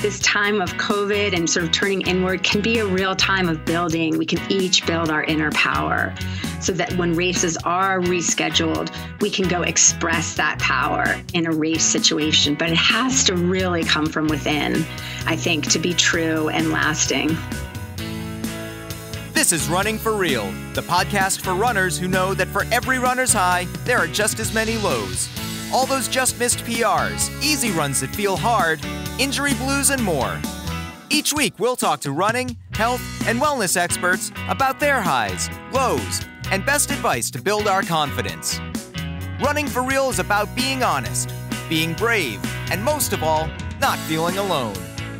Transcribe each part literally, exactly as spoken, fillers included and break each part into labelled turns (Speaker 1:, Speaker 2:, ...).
Speaker 1: this time of COVID and sort of turning inward can be a real time of building. We can each build our inner power so that when races are rescheduled, we can go express that power in a race situation. But it has to really come from within, I think, to be true and lasting.
Speaker 2: This is Running for Real, the podcast for runners who know that for every runner's high, there are just as many lows. All those just missed P Rs, easy runs that feel hard, injury blues, and more. Each week, we'll talk to running, health, and wellness experts about their highs, lows, and best advice to build our confidence. Running for Real is about being honest, being brave, and most of all, not feeling alone.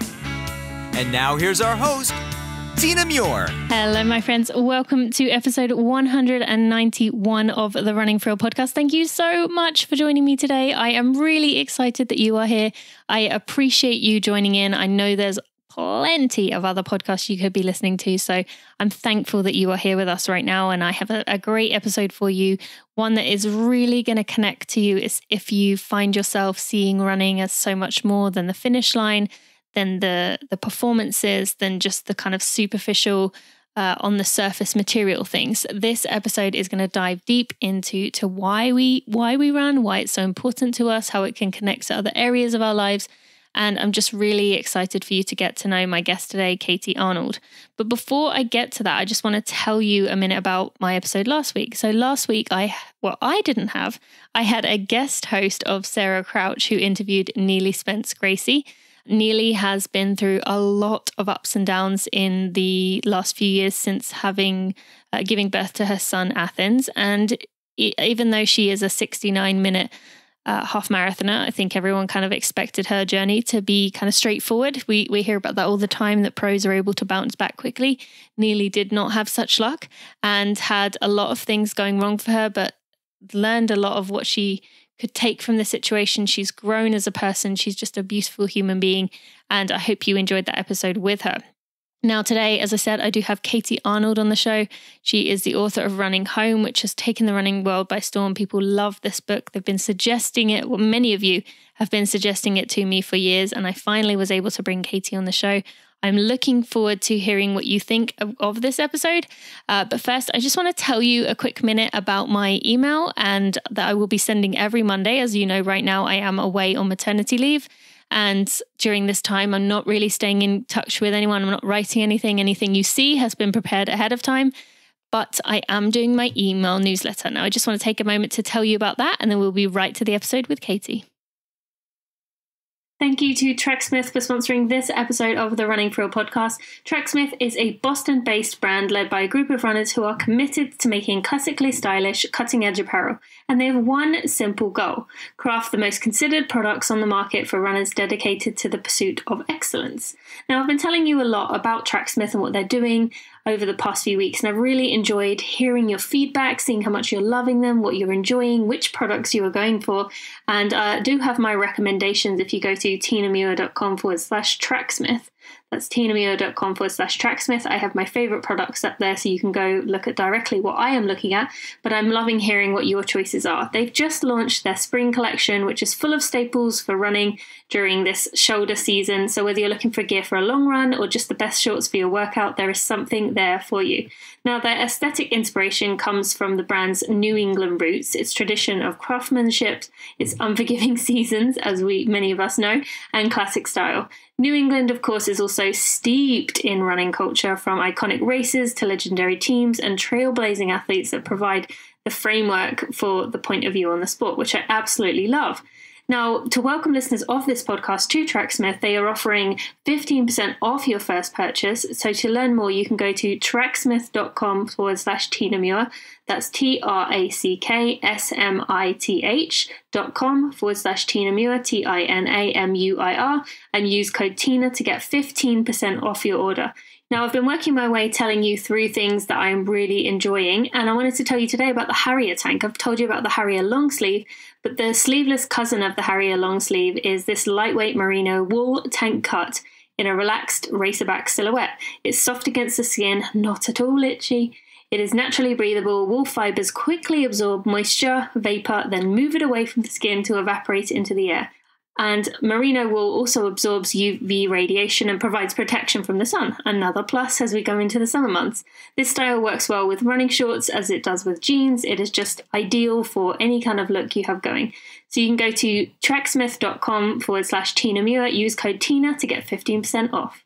Speaker 2: And now here's our host, Tina Muir.
Speaker 3: Hello, my friends. Welcome to episode one hundred ninety-one of the Running for Real podcast. Thank you so much for joining me today. I am really excited that you are here. I appreciate you joining in. I know there's plenty of other podcasts you could be listening to, so I'm thankful that you are here with us right now. And I have a, a great episode for you, one that is really going to connect to you is if you find yourself seeing running as so much more than the finish line, than the the performances, than just the kind of superficial, uh, on the surface material things. This episode is going to dive deep into to why we why we run, why it's so important to us, how it can connect to other areas of our lives. And I'm just really excited for you to get to know my guest today, Katie Arnold. But before I get to that, I just want to tell you a minute about my episode last week. So last week, I well, I didn't have, I had a guest host of Sarah Crouch who interviewed Neely Spence Gracie. Neely has been through a lot of ups and downs in the last few years since having uh, giving birth to her son Athens. And it, even though she is a sixty-nine minute uh, half marathoner, I think everyone kind of expected her journey to be kind of straightforward. We we hear about that all the time, that pros are able to bounce back quickly. Neely did not have such luck and had a lot of things going wrong for her, but learned a lot of what she could take from the situation. She's grown as a person. She's just a beautiful human being. And I hope you enjoyed that episode with her. Now today, as I said, I do have Katie Arnold on the show. She is the author of Running Home, which has taken the running world by storm. People love this book. They've been suggesting it. Well, many of you have been suggesting it to me for years. And I finally was able to bring Katie on the show. I'm looking forward to hearing what you think of, of this episode. Uh, but first, I just want to tell you a quick minute about my email and that I will be sending every Monday. As you know, right now I am away on maternity leave. And during this time, I'm not really staying in touch with anyone. I'm not writing anything. Anything you see has been prepared ahead of time. But I am doing my email newsletter. Now, I just want to take a moment to tell you about that, and then we'll be right to the episode with Katie. Thank you to Tracksmith for sponsoring this episode of the Running for Real podcast. Tracksmith is a Boston-based brand led by a group of runners who are committed to making classically stylish, cutting-edge apparel. And they have one simple goal: craft the most considered products on the market for runners dedicated to the pursuit of excellence. Now, I've been telling you a lot about Tracksmith and what they're doing over the past few weeks, and I've really enjoyed hearing your feedback, seeing how much you're loving them, what you're enjoying, which products you are going for. And I uh, do have my recommendations if you go to tinamuir.com forward slash tracksmith. That's tinamuir.com forward slash tracksmith. I have my favorite products up there, so you can go look at directly what I am looking at, but I'm loving hearing what your choices are. They've just launched their spring collection, which is full of staples for running during this shoulder season. So whether you're looking for gear for a long run or just the best shorts for your workout, there is something there for you. Now, their aesthetic inspiration comes from the brand's New England roots, its tradition of craftsmanship, its unforgiving seasons, as we many of us know, and classic style. New England, of course, is also steeped in running culture, from iconic races to legendary teams and trailblazing athletes that provide the framework for the point of view on the sport, which I absolutely love. Now, to welcome listeners of this podcast to Tracksmith, they are offering fifteen percent off your first purchase. So to learn more, you can go to tracksmith.com forward slash Tina Muir. That's T-R-A-C-K-S-M-I-T-H dot com forward slash Tina Muir, T I N A M U I R, and use code Tina to get fifteen percent off your order. Now, I've been working my way telling you through things that I'm really enjoying, and I wanted to tell you today about the Harrier tank. I've told you about the Harrier long sleeve, but the sleeveless cousin of the Harrier long sleeve is this lightweight merino wool tank cut in a relaxed racerback silhouette. It's soft against the skin, not at all itchy. It is naturally breathable. Wool fibers quickly absorb moisture, vapor, then move it away from the skin to evaporate into the air. And merino wool also absorbs U V radiation and provides protection from the sun, another plus as we go into the summer months. This style works well with running shorts as it does with jeans. It is just ideal for any kind of look you have going. So you can go to tracksmith.com forward slash Tina Muir, use code Tina to get fifteen percent off.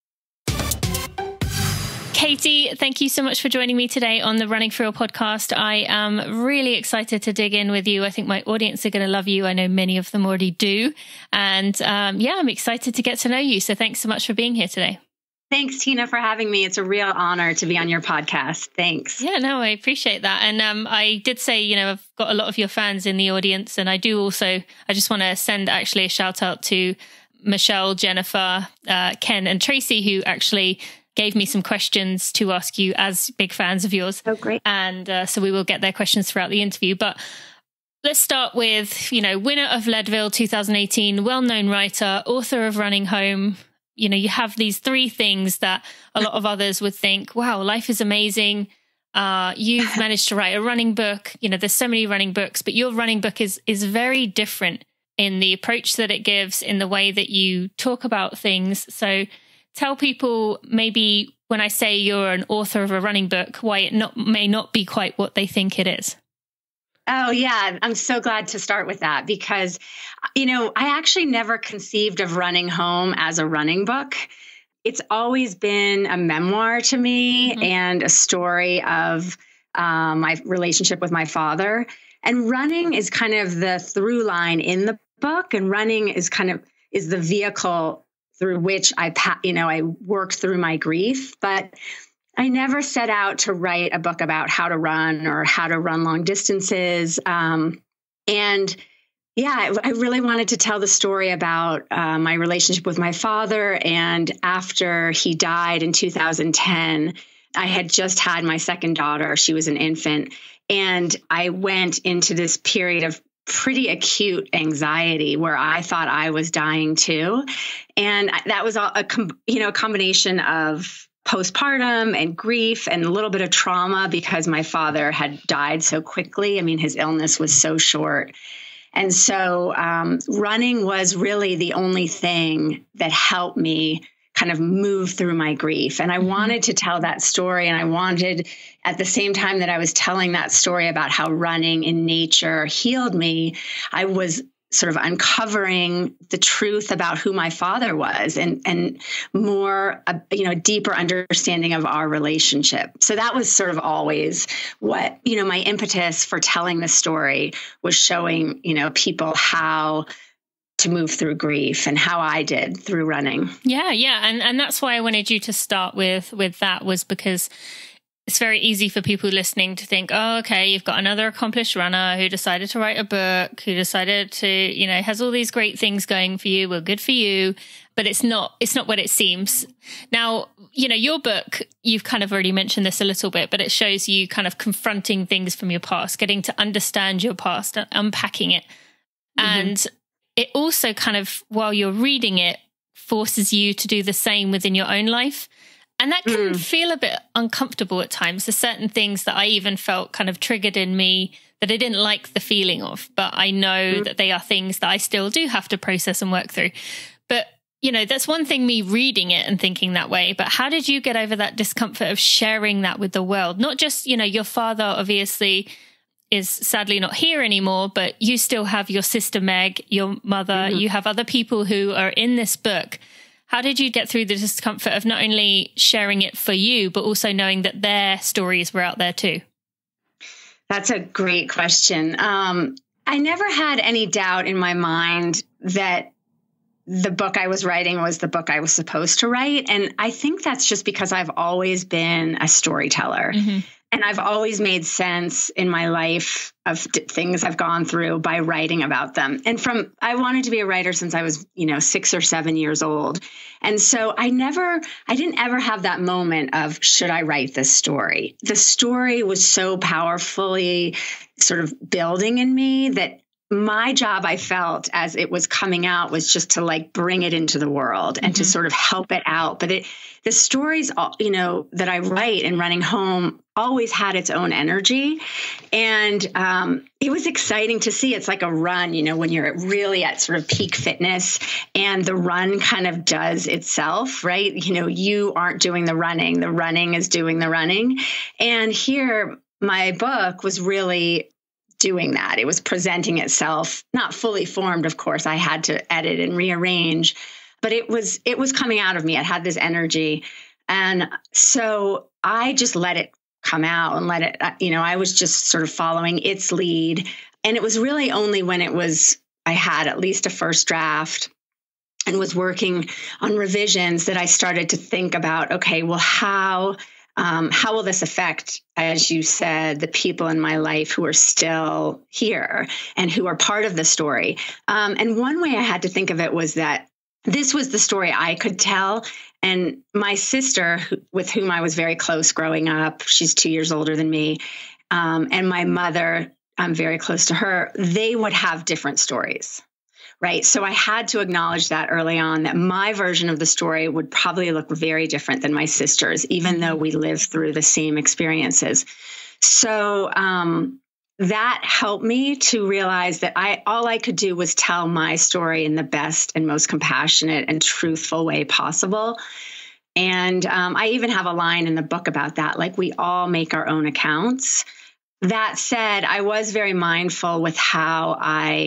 Speaker 3: Katie, thank you so much for joining me today on the Running For Real podcast. I am really excited to dig in with you. I think my audience are going to love you. I know many of them already do. And um, yeah, I'm excited to get to know you. So thanks so much for being here today.
Speaker 1: Thanks, Tina, for having me. It's a real honor to be on your podcast. Thanks.
Speaker 3: Yeah, no, I appreciate that. And um, I did say, you know, I've got a lot of your fans in the audience. And I do also, I just want to send actually a shout out to Michelle, Jennifer, uh, Ken and Tracy, who actually gave me some questions to ask you as big fans of yours.
Speaker 1: Oh, great.
Speaker 3: And uh, so we will get their questions throughout the interview. But let's start with, you know, winner of Leadville two thousand eighteen, well-known writer, author of Running Home. You know, you have these three things that a lot of others would think, wow, life is amazing. Uh, you've managed to write a running book. You know, there's so many running books, but your running book is is very different in the approach that it gives, in the way that you talk about things. So tell people, maybe when I say you're an author of a running book, why it not may not be quite what they think it is.
Speaker 1: Oh, yeah. I'm so glad to start with that because, you know, I actually never conceived of Running Home as a running book. It's always been a memoir to me mm-hmm. and a story of um, my relationship with my father. And running is kind of the through line in the book, and running is kind of is the vehicle through which I, you know, I worked through my grief, but I never set out to write a book about how to run or how to run long distances. Um, and yeah, I, I really wanted to tell the story about uh, my relationship with my father. And after he died in two thousand ten, I had just had my second daughter. She was an infant. And I went into this period of pretty acute anxiety where I thought I was dying too. And that was all a, you know, a combination of postpartum and grief and a little bit of trauma because my father had died so quickly. I mean, his illness was so short. And so um, running was really the only thing that helped me kind of move through my grief. And I wanted to tell that story. And I wanted, at the same time that I was telling that story about how running in nature healed me, I was sort of uncovering the truth about who my father was and, and more, uh, you know, deeper understanding of our relationship. So that was sort of always what, you know, my impetus for telling the story was showing, you know, people how to move through grief and how I did through running.
Speaker 3: Yeah, yeah. And and that's why I wanted you to start with with that, was because it's very easy for people listening to think, oh, okay, you've got another accomplished runner who decided to write a book, who decided to, you know, has all these great things going for you. Well, good for you. But it's not, it's not what it seems. Now, you know, your book, you've kind of already mentioned this a little bit, but it shows you kind of confronting things from your past, getting to understand your past, unpacking it. Mm-hmm. And it also kind of, while you're reading it, forces you to do the same within your own life. And that can mm. feel a bit uncomfortable at times. There's certain things that I even felt kind of triggered in me that I didn't like the feeling of, but I know mm. that they are things that I still do have to process and work through. But, you know, that's one thing, me reading it and thinking that way. But how did you get over that discomfort of sharing that with the world? Not just, you know, your father obviously is sadly not here anymore, but you still have your sister Meg, your mother, mm-hmm. you have other people who are in this book. How did you get through the discomfort of not only sharing it for you, but also knowing that their stories were out there too?
Speaker 1: That's a great question. Um, I never had any doubt in my mind that the book I was writing was the book I was supposed to write. And I think that's just because I've always been a storyteller. Mm-hmm. And I've always made sense in my life of d- things I've gone through by writing about them. And from, I wanted to be a writer since I was, you know, six or seven years old. And so I never, I didn't ever have that moment of, should I write this story? The story was so powerfully sort of building in me that my job, I felt as it was coming out, was just to like bring it into the world and mm-hmm. to sort of help it out. But it, the stories, you know, that I write in Running Home always had its own energy. And um, it was exciting to see. It's like a run, you know, when you're really at sort of peak fitness and the run kind of does itself, right? You know, you aren't doing the running, the running is doing the running. And here, my book was really doing that. It was presenting itself, not fully formed, of course. I had to edit and rearrange, but it was it was coming out of me. It had this energy. And so I just let it come out and let it, you know, I was just sort of following its lead. And it was really only when it was, I had at least a first draft and was working on revisions that I started to think about, okay, well, how Um, how will this affect, as you said, the people in my life who are still here and who are part of the story? Um, and one way I had to think of it was that this was the story I could tell. And my sister, who, with whom I was very close growing up, she's two years older than me, um, and my mother, I'm very close to her, they would have different stories. Right. So I had to acknowledge that early on, that my version of the story would probably look very different than my sister's, even though we lived through the same experiences. So um, that helped me to realize that I all I could do was tell my story in the best and most compassionate and truthful way possible. And um, I even have a line in the book about that, like we all make our own accounts. That said, I was very mindful with how I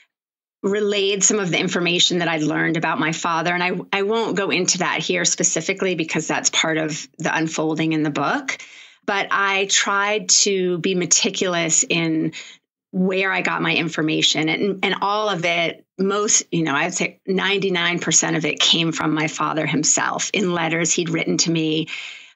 Speaker 1: relayed some of the information that I'd learned about my father. And I, I won't go into that here specifically because that's part of the unfolding in the book. But I tried to be meticulous in where I got my information, and, and all of it, most, you know, I'd say ninety-nine percent of it came from my father himself in letters he'd written to me.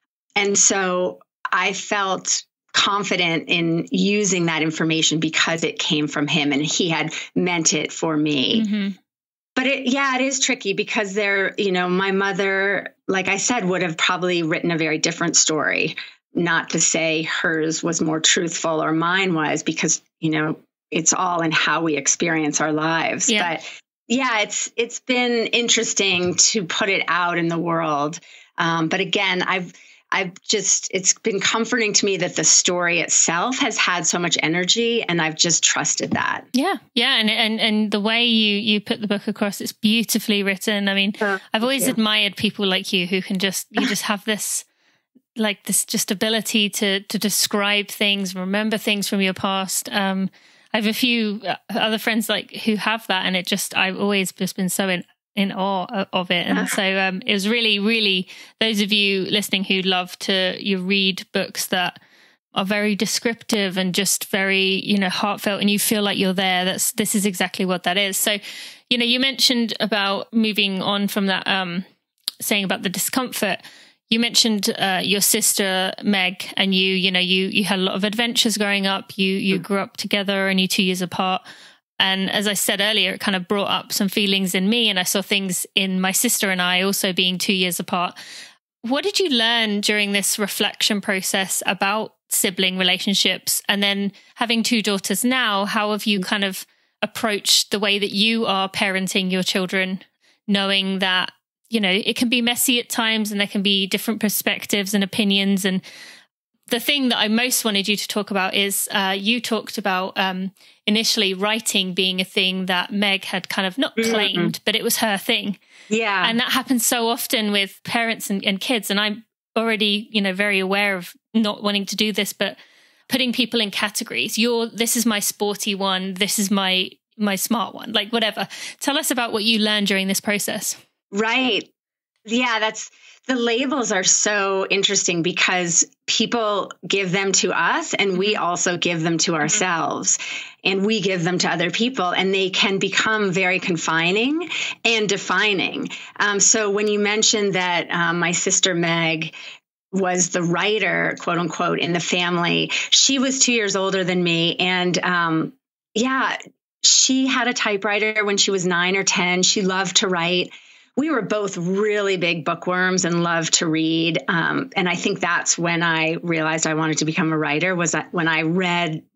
Speaker 1: And so I felt confident in using that information because it came from him and he had meant it for me. Mm-hmm. But it, yeah, it is tricky because there, you know, my mother, like I said, would have probably written a very different story. Not to say hers was more truthful or mine was, because, you know, it's all in how we experience our lives. Yeah. But yeah, it's it's been interesting to put it out in the world. Um, but again, I've I've just, it's been comforting to me that the story itself has had so much energy, and I've just trusted that.
Speaker 3: Yeah. Yeah. And, and, and the way you, you put the book across, it's beautifully written. I mean, uh, I've always you. admired people like you who can just, you just have this, like this just ability to, to describe things, remember things from your past. Um, I have a few other friends like who have that, and it just, I've always just been so in, in awe of it. And so um, it was really, really, those of you listening who love to you read books that are very descriptive and just very, you know, heartfelt, and you feel like you're there. That's, this is exactly what that is. So, you know, you mentioned about moving on from that, um, saying about the discomfort. You mentioned uh, your sister, Meg, and you, you know, you, you had a lot of adventures growing up. You, you grew up together, only two years apart. And as I said earlier, it kind of brought up some feelings in me, and I saw things in my sister and I also being two years apart. What did you learn during this reflection process about sibling relationships? And then having two daughters now, how have you kind of approached the way that you are parenting your children, knowing that, you know, it can be messy at times and there can be different perspectives and opinions? And the thing that I most wanted you to talk about is uh, you talked about um, initially writing being a thing that Meg had kind of not claimed, mm-hmm. but it was her thing.
Speaker 1: Yeah.
Speaker 3: And that happens so often with parents and, and kids. And I'm already, you know, very aware of not wanting to do this, but putting people in categories. You're, this is my sporty one. This is my, my smart one, like whatever. Tell us about what you learned during this process.
Speaker 1: Right. Yeah, that's, the labels are so interesting because people give them to us and we also give them to ourselves, and we give them to other people, and they can become very confining and defining. Um, so when you mentioned that um, my sister Meg was the writer, quote unquote, in the family, she was two years older than me. And um, yeah, she had a typewriter when she was nine or ten. She loved to write. We were both really big bookworms and loved to read. Um, and I think that's when I realized I wanted to become a writer, was that when I read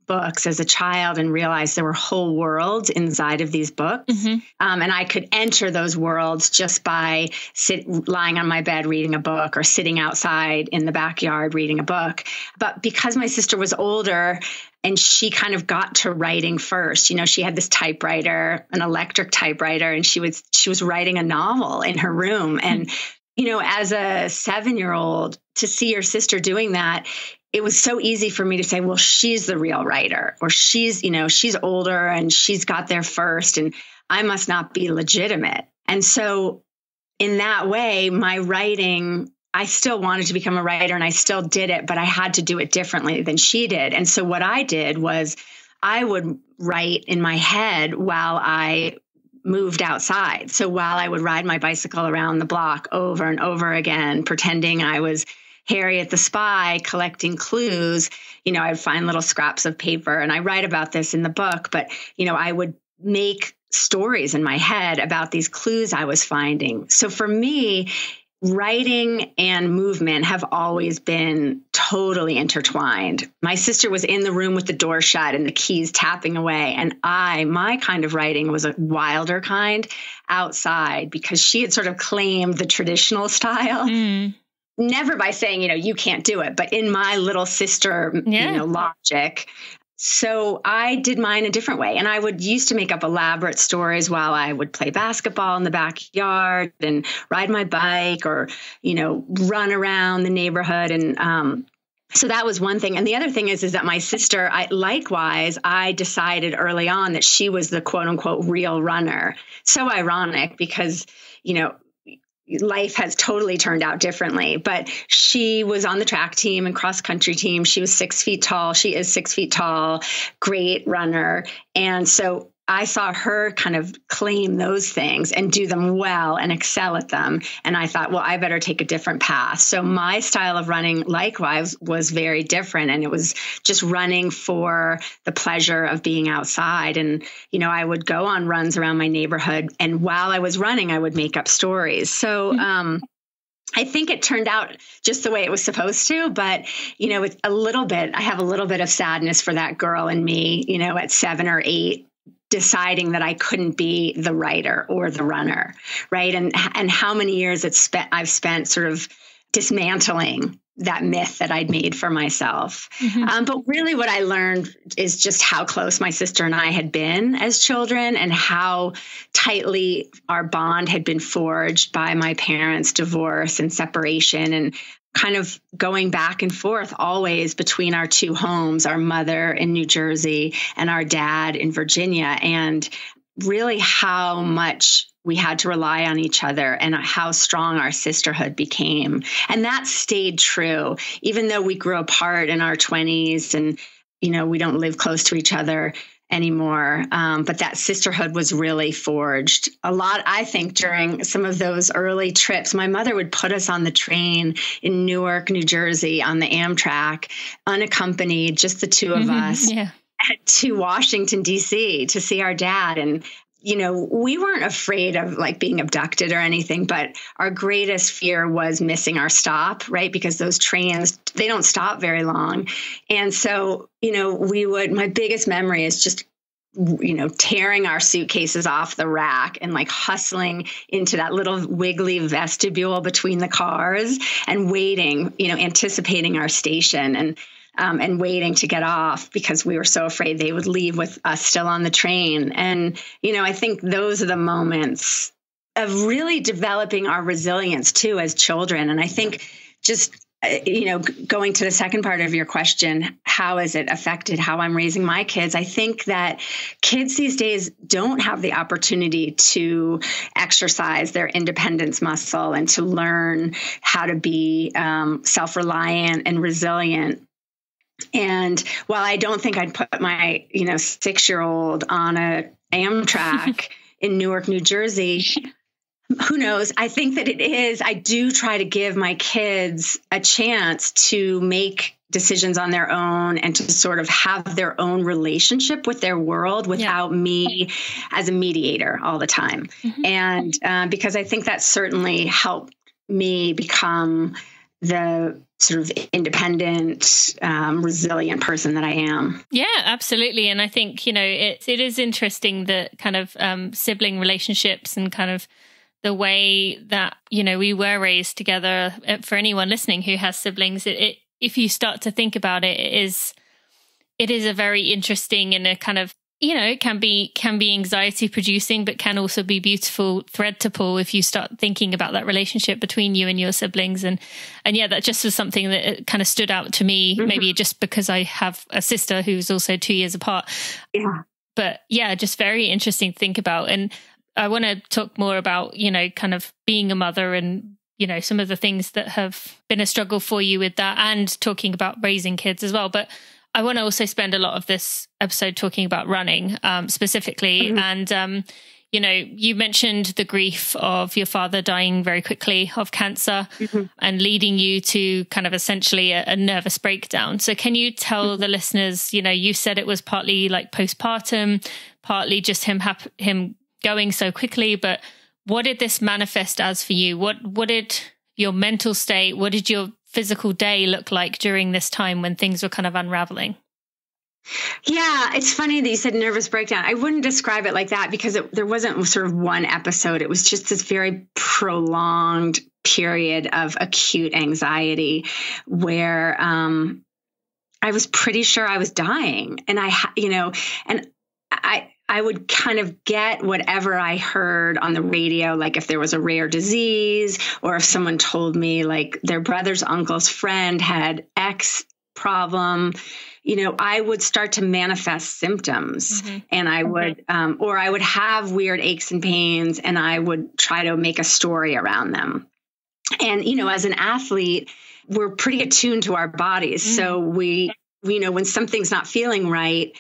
Speaker 1: books as a child and realized there were whole worlds inside of these books. Mm-hmm. Um, and I could enter those worlds just by sit, lying on my bed reading a book or sitting outside in the backyard reading a book. But because my sister was older and she kind of got to writing first, you know, she had this typewriter, an electric typewriter, and she was she was writing a novel in her room. And, you know, as a seven-year-old, to see your sister doing that, it was so easy for me to say, well, she's the real writer, or she's, you know, she's older and she's got there first, and I must not be legitimate. And so in that way, my writing, I still wanted to become a writer and I still did it, but I had to do it differently than she did. And so what I did was I would write in my head while I moved outside. So while I would ride my bicycle around the block over and over again, pretending I was Harriet the Spy collecting clues, you know, I'd find little scraps of paper, and I write about this in the book, but, you know, I would make stories in my head about these clues I was finding. So for me, writing and movement have always been totally intertwined. My sister was in the room with the door shut and the keys tapping away. And I, my kind of writing was a wilder kind outside, because she had sort of claimed the traditional style. Mm. Never by saying, you know, you can't do it, but in my little sister, yeah. you know, logic. So I did mine a different way. And I would used to make up elaborate stories while I would play basketball in the backyard and ride my bike, or, you know, run around the neighborhood. And um, so that was one thing. And the other thing is, is that my sister, I, likewise, I decided early on that she was the quote unquote real runner. So ironic, because, you know, life has totally turned out differently, but she was on the track team and cross country team. She was six feet tall. She is six feet tall, great runner. And so I saw her kind of claim those things and do them well and excel at them. And I thought, well, I better take a different path. So my style of running, likewise, was very different. And it was just running for the pleasure of being outside. And, you know, I would go on runs around my neighborhood. And while I was running, I would make up stories. So, um, I think it turned out just the way it was supposed to, but, you know, it's a little bit, I have a little bit of sadness for that girl in me, you know, at seven or eight, deciding that I couldn't be the writer or the runner, right? And and how many years it's spent, I've spent sort of dismantling that myth that I'd made for myself. Mm-hmm. Um, but really what I learned is just how close my sister and I had been as children, and how tightly our bond had been forged by my parents' divorce and separation, and kind of going back and forth always between our two homes, our mother in New Jersey and our dad in Virginia, and really how much we had to rely on each other and how strong our sisterhood became. And that stayed true, even though we grew apart in our twenties and, you know, we don't live close to each other anymore. Um, but that sisterhood was really forged a lot, I think, during some of those early trips. My mother would put us on the train in Newark, New Jersey, on the Amtrak, unaccompanied, just the two of mm-hmm, us, yeah. to Washington, D C to see our dad. And, you know, we weren't afraid of like being abducted or anything, but our greatest fear was missing our stop, right? Because those trains, they don't stop very long. And so, you know, we would, my biggest memory is just, you know, tearing our suitcases off the rack and like hustling into that little wiggly vestibule between the cars and waiting, you know, anticipating our station and Um, and waiting to get off because we were so afraid they would leave with us still on the train. And, you know, I think those are the moments of really developing our resilience too as children. And I think just, uh, you know, g- going to the second part of your question, how has it affected how I'm raising my kids? I think that kids these days don't have the opportunity to exercise their independence muscle and to learn how to be um, self-reliant and resilient. And while I don't think I'd put my, you know, six-year-old on a Amtrak in Newark, New Jersey, who knows? I think that it is. I do try to give my kids a chance to make decisions on their own and to sort of have their own relationship with their world without yeah. me as a mediator all the time. Mm-hmm. And uh, because I think that certainly helped me become the sort of independent, um, resilient person that I am.
Speaker 3: Yeah, absolutely. And I think, you know, it, it is interesting that kind of um, sibling relationships and kind of the way that, you know, we were raised together. For anyone listening who has siblings, it, it if you start to think about it, it is, it is a very interesting and a kind of, you know, it can be can be anxiety producing, but can also be beautiful thread to pull if you start thinking about that relationship between you and your siblings. And and yeah, that just was something that kind of stood out to me, mm-hmm. maybe just because I have a sister who's also two years apart.
Speaker 1: Yeah.
Speaker 3: But yeah, just very interesting to think about. And I want to talk more about, you know, kind of being a mother and, you know, some of the things that have been a struggle for you with that, and talking about raising kids as well. But I want to also spend a lot of this episode talking about running um, specifically. Mm-hmm. And, um, you know, you mentioned the grief of your father dying very quickly of cancer, mm-hmm. and leading you to kind of essentially a, a nervous breakdown. So can you tell mm-hmm. the listeners, you know, you said it was partly like postpartum, partly just him, hap- him going so quickly, but what did this manifest as for you? What, what did your mental state, what did your physical day look like during this time when things were kind of unraveling?
Speaker 1: Yeah, it's funny that you said nervous breakdown. I wouldn't describe it like that because it, there wasn't sort of one episode. It was just this very prolonged period of acute anxiety where um, I was pretty sure I was dying. And I, you know, and I, I would kind of get whatever I heard on the radio, like if there was a rare disease, or if someone told me like their brother's uncle's friend had X problem, you know, I would start to manifest symptoms, mm-hmm. and I would, um, or I would have weird aches and pains, and I would try to make a story around them. And, you know, as an athlete, we're pretty attuned to our bodies. Mm-hmm. So we, you know, when something's not feeling right,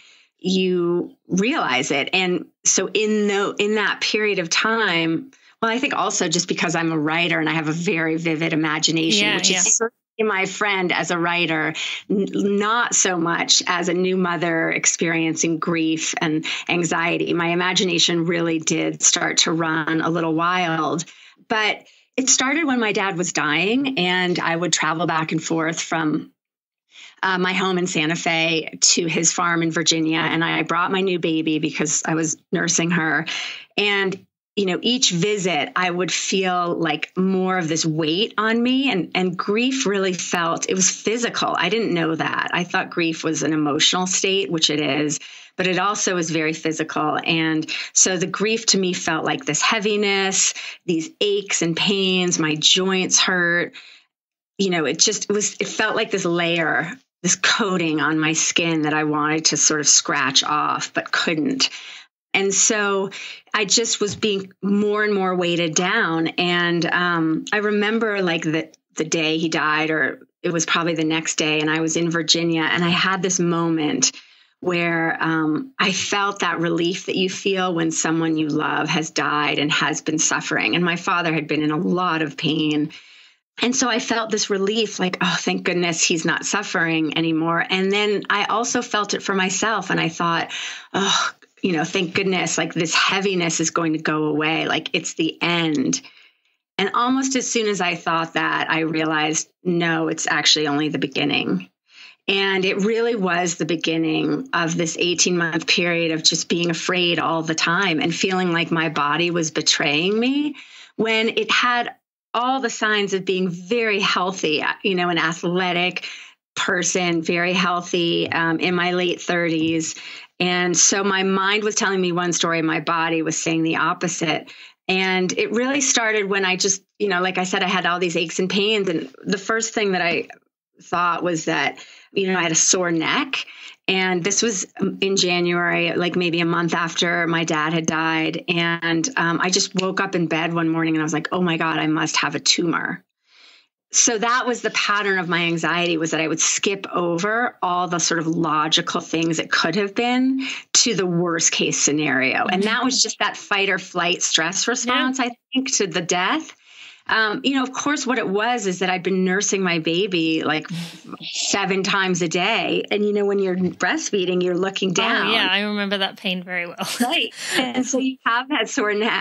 Speaker 1: you realize it. And so in the, in that period of time, well, I think also just because I'm a writer and I have a very vivid imagination, yeah, which yeah. is my friend as a writer, n- not so much as a new mother experiencing grief and anxiety. My imagination really did start to run a little wild, but it started when my dad was dying, and I would travel back and forth from Uh, my home in Santa Fe to his farm in Virginia. And I brought my new baby because I was nursing her. And, you know, each visit I would feel like more of this weight on me, and, and grief really felt, it was physical. I didn't know that. I thought grief was an emotional state, which it is, but it also is very physical. And so the grief to me felt like this heaviness, these aches and pains, my joints hurt. You know, it just it was, it felt like this layer, this coating on my skin that I wanted to sort of scratch off, but couldn't. And so I just was being more and more weighted down. And um, I remember like the, the day he died, or it was probably the next day, and I was in Virginia, and I had this moment where um, I felt that relief that you feel when someone you love has died and has been suffering. And my father had been in a lot of pain. And so I felt this relief, like, oh, thank goodness he's not suffering anymore. And then I also felt it for myself. And I thought, oh, you know, thank goodness, like this heaviness is going to go away. Like it's the end. And almost as soon as I thought that, I realized, no, it's actually only the beginning. And it really was the beginning of this eighteen month period of just being afraid all the time and feeling like my body was betraying me when it had all the signs of being very healthy, you know, an athletic person, very healthy, um, in my late thirties. And so my mind was telling me one story, my body was saying the opposite. And it really started when I just, you know, like I said, I had all these aches and pains. And the first thing that I thought was that, you know, I had a sore neck. And this was in January, like maybe a month after my dad had died. And um, I just woke up in bed one morning and I was like, oh my God, I must have a tumor. So that was the pattern of my anxiety, was that I would skip over all the sort of logical things it could have been to the worst case scenario. And that was just that fight or flight stress response, yeah. I think, to the death. Um, you know, of course, what it was is that I'd been nursing my baby like seven times a day. And, you know, when you're breastfeeding, you're looking down.
Speaker 3: Oh, yeah, I remember that pain very well.
Speaker 1: Right. And so you have that sore neck.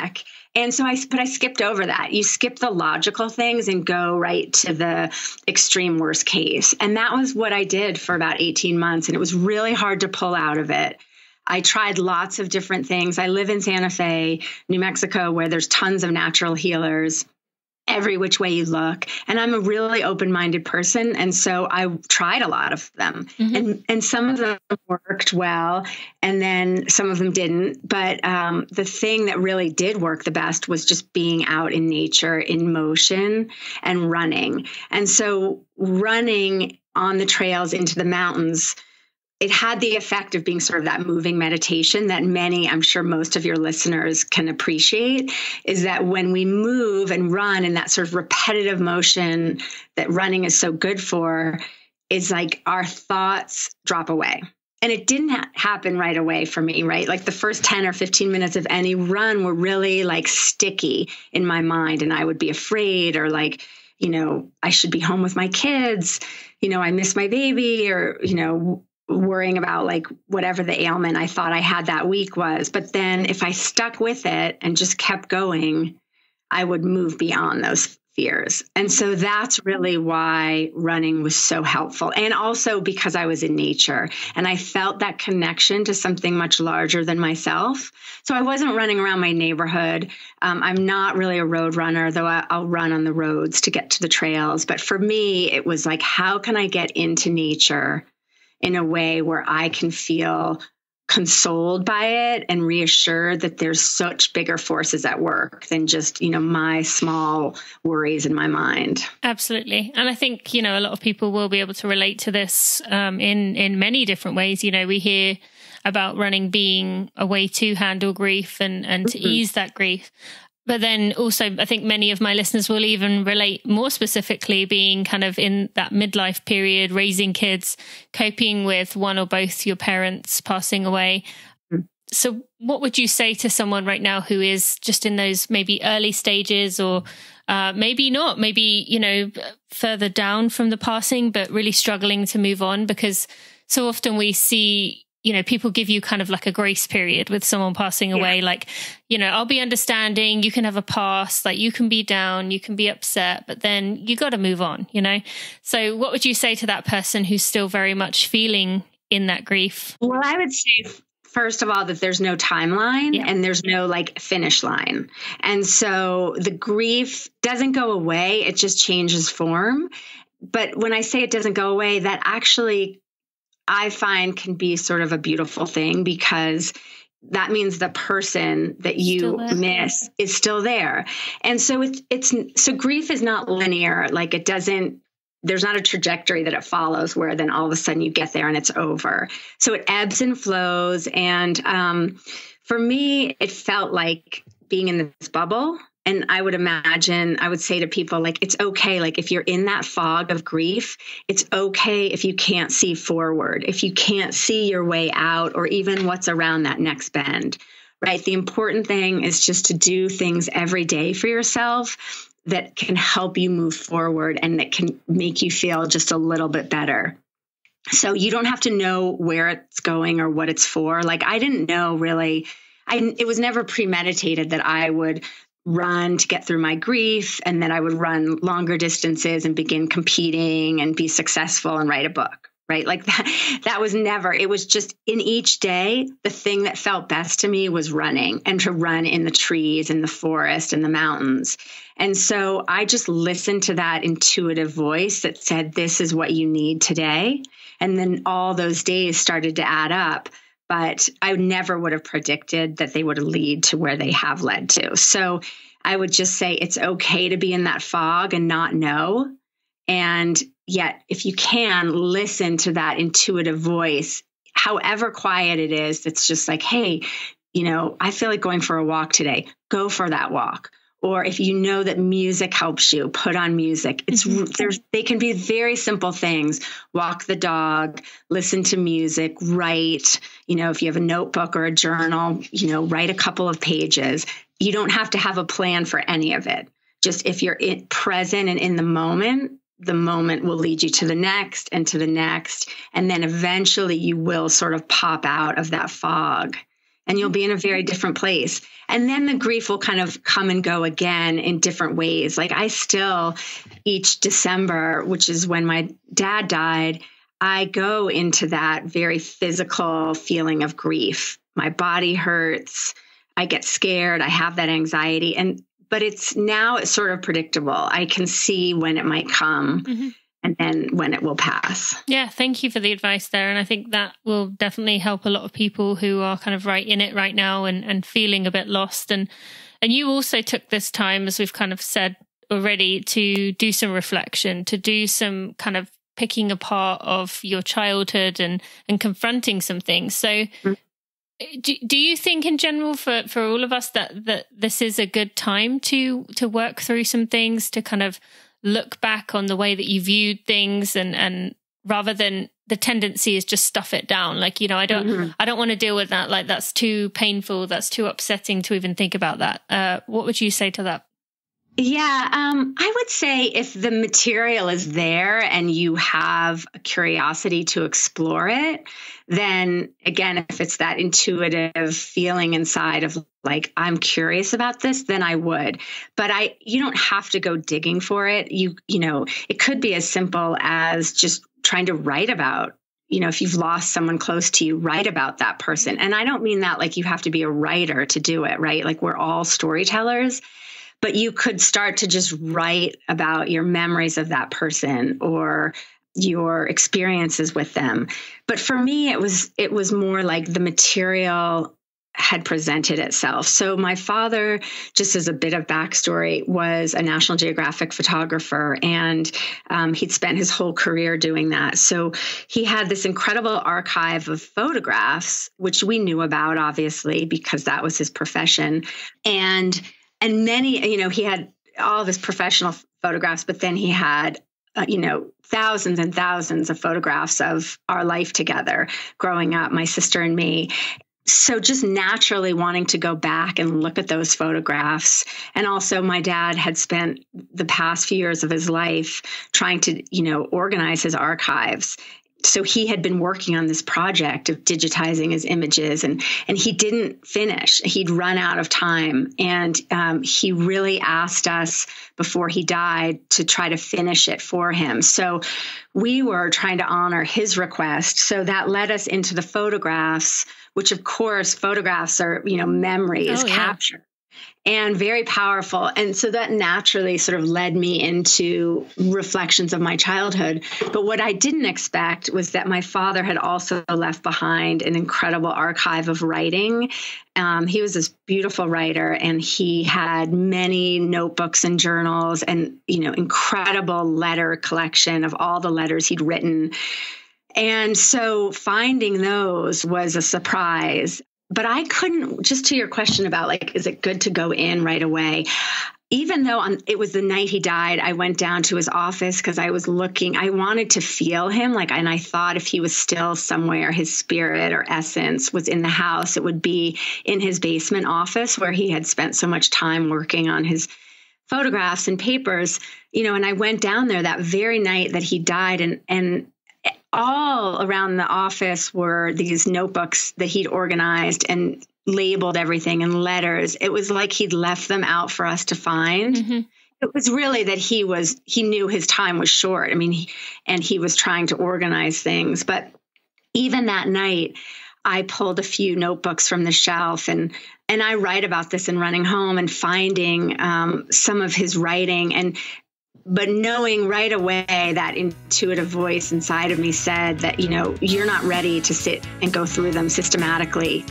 Speaker 1: And so I, but I skipped over that. You skip the logical things and go right to the extreme worst case. And that was what I did for about eighteen months. And it was really hard to pull out of it. I tried lots of different things. I live in Santa Fe, New Mexico, where there's tons of natural healers every which way you look. And I'm a really open-minded person. And so I tried a lot of them. Mm-hmm. And, and some of them worked well, and then some of them didn't. But um, the thing that really did work the best was just being out in nature, in motion, and running. And so running on the trails into the mountains, it had the effect of being sort of that moving meditation that many, I'm sure most of your listeners can appreciate, is that when we move and run in that sort of repetitive motion that running is so good for, is like our thoughts drop away. And it didn't ha- happen right away for me, right? Like the first ten or fifteen minutes of any run were really like sticky in my mind. And I would be afraid, or like, you know, I should be home with my kids. You know, I miss my baby, or, you know, worrying about like whatever the ailment I thought I had that week was. But then if I stuck with it and just kept going, I would move beyond those fears. And so that's really why running was so helpful. And also because I was in nature and I felt that connection to something much larger than myself. So I wasn't running around my neighborhood. Um, I'm not really a road runner, though I, I'll run on the roads to get to the trails. But for me, it was like, how can I get into nature in a way where I can feel consoled by it and reassured that there's such bigger forces at work than just, you know, my small worries in my mind.
Speaker 3: Absolutely. And I think, you know, a lot of people will be able to relate to this um, in, in many different ways. You know, we hear about running being a way to handle grief and, and to mm-hmm. ease that grief. But then also, I think many of my listeners will even relate more specifically being kind of in that midlife period, raising kids, coping with one or both your parents passing away. Mm. So what would you say to someone right now who is just in those maybe early stages, or uh, maybe not, maybe, you know, further down from the passing, but really struggling to move on? Because so often we see, you know, people give you kind of like a grace period with someone passing away. Yeah. Like, you know, I'll be understanding, you can have a pass, like you can be down, you can be upset, but then you got to move on, you know? So what would you say to that person who's still very much feeling in that grief?
Speaker 1: Well, I would say, first of all, that there's no timeline yeah. and there's no like finish line. And so the grief doesn't go away. It just changes form. But when I say it doesn't go away, that actually I find can be sort of a beautiful thing, because that means the person that you miss is still there. And so it's, it's, so grief is not linear. Like it doesn't, there's not a trajectory that it follows where then all of a sudden you get there and it's over. So it ebbs and flows. And um, for me, it felt like being in this bubble. And I would imagine, I would say to people, like, it's okay. Like if you're in that fog of grief, it's okay if you can't see forward, if you can't see your way out, or even what's around that next bend, right? The important thing is just to do things every day for yourself that can help you move forward and that can make you feel just a little bit better. So you don't have to know where it's going or what it's for. Like I didn't know really, I, it was never premeditated that I would run to get through my grief, and then I would run longer distances and begin competing and be successful and write a book, right? Like that, that was never, it was just in each day, the thing that felt best to me was running, and to run in the trees, in the forest, in the mountains. And so I just listened to that intuitive voice that said, this is what you need today. And then all those days started to add up. But I never would have predicted that they would lead to where they have led to. So I would just say it's okay to be in that fog and not know. And yet, if you can, listen to that intuitive voice, however quiet it is, that's just like, hey, you know, I feel like going for a walk today. Go for that walk. Or if you know that music helps you, put on music. It's mm-hmm. there's they can be very simple things. Walk the dog, listen to music, write. You know, if you have a notebook or a journal, you know, write a couple of pages. You don't have to have a plan for any of it. Just if you're in, present and in the moment, the moment will lead you to the next and to the next. And then eventually you will sort of pop out of that fog and you'll be in a very different place. And then the grief will kind of come and go again in different ways. Like I still, each December, which is when my dad died, I go into that very physical feeling of grief. My body hurts. I get scared. I have that anxiety. And, but it's now it's sort of predictable. I can see when it might come. Mm-hmm. And then when it will pass.
Speaker 3: Yeah, thank you for the advice there. And I think that will definitely help a lot of people who are kind of right in it right now and, and feeling a bit lost. And and you also took this time, as we've kind of said already, to do some reflection, to do some kind of picking apart of your childhood and, and confronting some things. So mm-hmm. do, do you think in general for, for all of us that, that this is a good time to to work through some things, to kind of look back on the way that you viewed things, and, and rather than the tendency is just stuff it down. Like, you know, I don't, mm-hmm. I don't want to deal with that. Like that's too painful. That's too upsetting to even think about that. Uh, what would you say to that?
Speaker 1: Yeah, um, I would say if the material is there and you have a curiosity to explore it, then again, if it's that intuitive feeling inside of like, I'm curious about this, then I would. But I, you don't have to go digging for it. You, you know, it could be as simple as just trying to write about, you know, if you've lost someone close to you, write about that person. And I don't mean that like you have to be a writer to do it, right? Like we're all storytellers. But you could start to just write about your memories of that person or your experiences with them. But for me, it was it was more like the material had presented itself. So my father, just as a bit of backstory, was a National Geographic photographer, and um, he'd spent his whole career doing that. So he had this incredible archive of photographs, which we knew about, obviously, because that was his profession. And And many, you know, he had all of his professional photographs, but then he had, uh, you know, thousands and thousands of photographs of our life together growing up, my sister and me. So just naturally wanting to go back and look at those photographs. And also my dad had spent the past few years of his life trying to, you know, organize his archives. So he had been working on this project of digitizing his images, and, and he didn't finish. He'd run out of time. And um, he really asked us before he died to try to finish it for him. So we were trying to honor his request. So that led us into the photographs, which of course, photographs are, you know, memories
Speaker 3: oh, yeah.
Speaker 1: captured. And very powerful. And so that naturally sort of led me into reflections of my childhood. But what I didn't expect was that my father had also left behind an incredible archive of writing. Um, he was this beautiful writer, and he had many notebooks and journals and, you know, incredible letter collection of all the letters he'd written. And so finding those was a surprise. But I couldn't, just to your question about like, is it good to go in right away? Even though on, it was the night he died, I went down to his office because I was looking, I wanted to feel him. Like, and I thought if he was still somewhere, his spirit or essence was in the house, it would be in his basement office where he had spent so much time working on his photographs and papers, you know, and I went down there that very night that he died, and, and, all around the office were these notebooks that he'd organized and labeled everything in letters. It was like he'd left them out for us to find. Mm-hmm. It was really that he was, he knew his time was short. I mean, he, and he was trying to organize things. But even that night, I pulled a few notebooks from the shelf, and and I write about this in Running Home and finding um, some of his writing, and but knowing right away that intuitive voice inside of me said that, you know, you're not ready to sit and go through them systematically.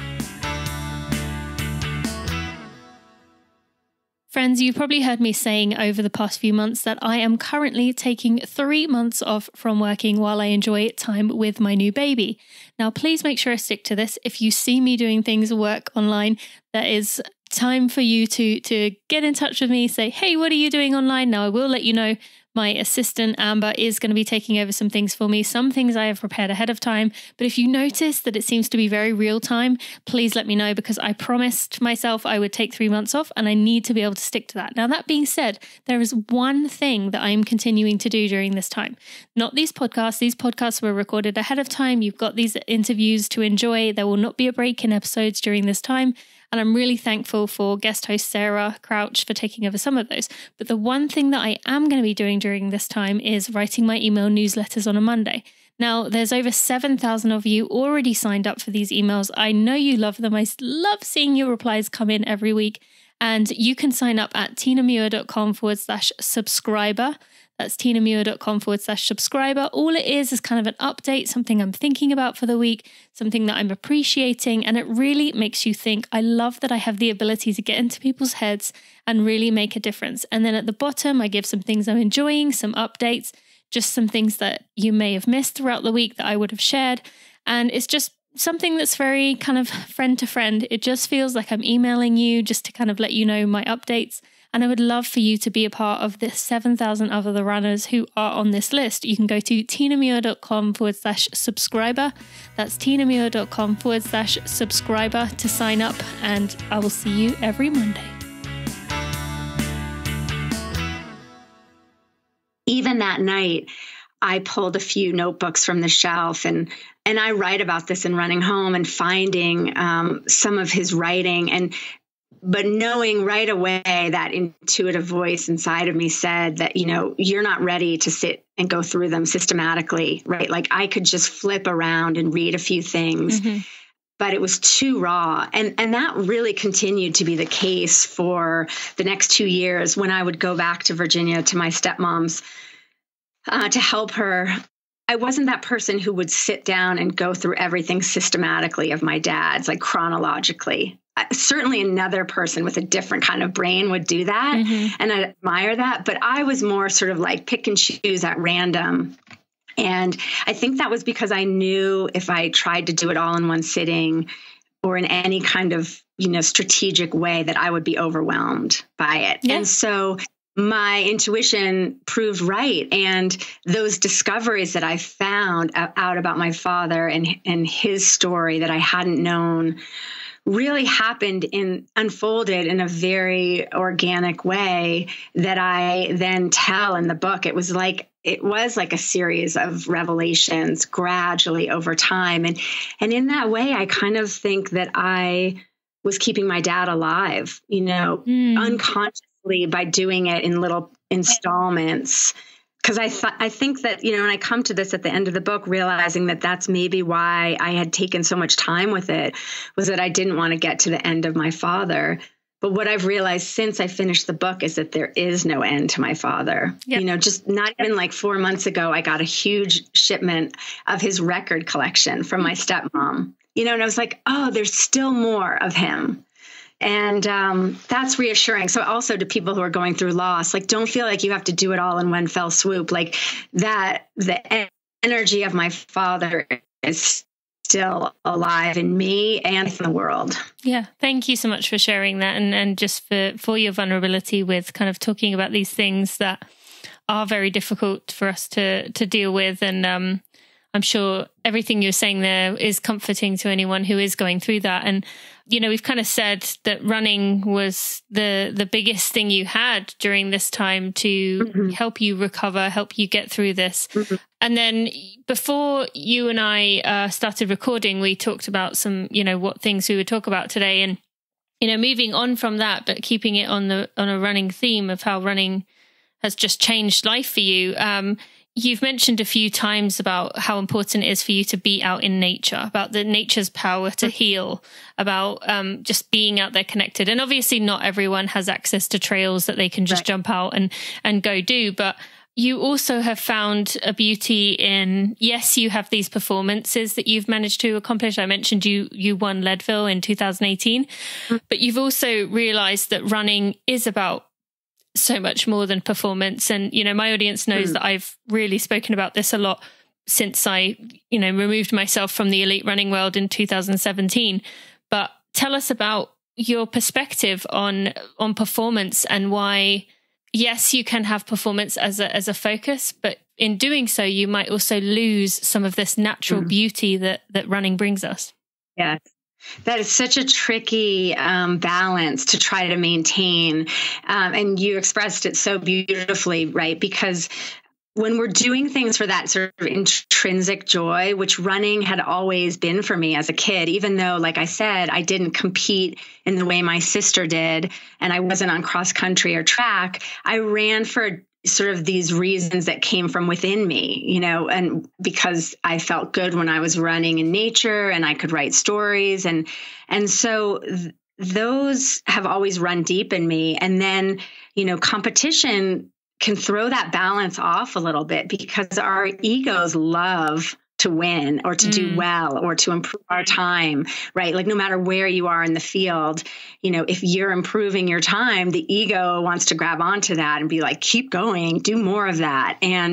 Speaker 3: Friends, you've probably heard me saying over the past few months that I am currently taking three months off from working while I enjoy time with my new baby. Now, please make sure I stick to this. If you see me doing things work online that is time for you to to get in touch with me, say, hey, what are you doing online? Now, I will let you know my assistant, Amber, is going to be taking over some things for me. Some things I have prepared ahead of time. But if you notice that it seems to be very real time, please let me know, because I promised myself I would take three months off and I need to be able to stick to that. Now, that being said, there is one thing that I am continuing to do during this time. Not these podcasts. These podcasts were recorded ahead of time. You've got these interviews to enjoy. There will not be a break in episodes during this time. And I'm really thankful for guest host Sarah Crouch for taking over some of those. But the one thing that I am going to be doing during this time is writing my email newsletters on a Monday. Now, there's over seven thousand of you already signed up for these emails. I know you love them. I love seeing your replies come in every week. And you can sign up at tinamuir.com forward slash subscriber. That's tinamuir.com forward slash subscriber. All it is is kind of an update, something I'm thinking about for the week, something that I'm appreciating, and it really makes you think. I love that I have the ability to get into people's heads and really make a difference. And then at the bottom, I give some things I'm enjoying, some updates, just some things that you may have missed throughout the week that I would have shared. And it's just something that's very kind of friend to friend. It just feels like I'm emailing you just to kind of let you know my updates. And I would love for you to be a part of the seven thousand other runners who are on this list. You can go to tinamuir.com forward slash subscriber. That's tinamuir.com forward slash subscriber to sign up. And I will see you every Monday.
Speaker 1: Even that night, I pulled a few notebooks from the shelf, and and I write about this in Running Home and finding um, some of his writing, and but knowing right away that intuitive voice inside of me said that, you know, you're not ready to sit and go through them systematically, right? Like I could just flip around and read a few things, mm-hmm. but it was too raw. And, and that really continued to be the case for the next two years when I would go back to Virginia to my stepmom's uh, to help her. I wasn't that person who would sit down and go through everything systematically of my dad's, like chronologically. Certainly another person with a different kind of brain would do that. Mm-hmm. And I admire that. But I was more sort of like pick and choose at random. And I think that was because I knew if I tried to do it all in one sitting or in any kind of, you know, strategic way that I would be overwhelmed by it. Yeah. And so my intuition proved right. And those discoveries that I found out about my father and, and his story that I hadn't known really happened in unfolded in a very organic way that I then tell in the book. It was like it was like a series of revelations gradually over time. And and in that way, I kind of think that I was keeping my dad alive, you know, mm. unconsciously by doing it in little installments. Because I th- I think that, you know, and I come to this at the end of the book, realizing that that's maybe why I had taken so much time with it, was that I didn't want to get to the end of my father. But what I've realized since I finished the book is that there is no end to my father. Yep. You know, just not even like four months ago, I got a huge shipment of his record collection from my stepmom, you know, and I was like, oh, there's still more of him. And um, that's reassuring. So also to people who are going through loss, like, don't feel like you have to do it all in one fell swoop. Like that, the energy of my father is still alive in me and in the world.
Speaker 3: Yeah. Thank you so much for sharing that. And, and just for, for your vulnerability with kind of talking about these things that are very difficult for us to, to deal with. And um, I'm sure everything you're saying there is comforting to anyone who is going through that. And you know, we've kind of said that running was the the biggest thing you had during this time to mm-hmm. help you recover, help you get through this. Mm-hmm. And then before you and I uh, started recording, we talked about some, you know, what things we would talk about today. And, you know, moving on from that, but keeping it on the on a running theme of how running has just changed life for you. Um, You've mentioned a few times about how important it is for you to be out in nature, about the nature's power to heal, about um, just being out there connected. And obviously not everyone has access to trails that they can just right. jump out and, and go do. But you also have found a beauty in, yes, you have these performances that you've managed to accomplish. I mentioned you you won Leadville in two thousand eighteen, mm-hmm. but you've also realized that running is about so much more than performance. And, you know, my audience knows mm. that I've really spoken about this a lot since I, you know, removed myself from the elite running world in two thousand seventeen. But tell us about your perspective on on performance and why, yes, you can have performance as a as a focus, but in doing so, you might also lose some of this natural mm. beauty that that running brings us.
Speaker 1: Yes. That is such a tricky um, balance to try to maintain. Um, and you expressed it so beautifully, right? Because when we're doing things for that sort of intrinsic joy, which running had always been for me as a kid, even though, like I said, I didn't compete in the way my sister did, and I wasn't on cross country or track, I ran for sort of these reasons that came from within me, you know, and because I felt good when I was running in nature and I could write stories. And, and so th- those have always run deep in me. And then, you know, competition can throw that balance off a little bit because our egos love to win or to mm. do well or to improve our time, right? Like no matter where you are in the field, you know, if you're improving your time, the ego wants to grab onto that and be like, keep going, do more of that. And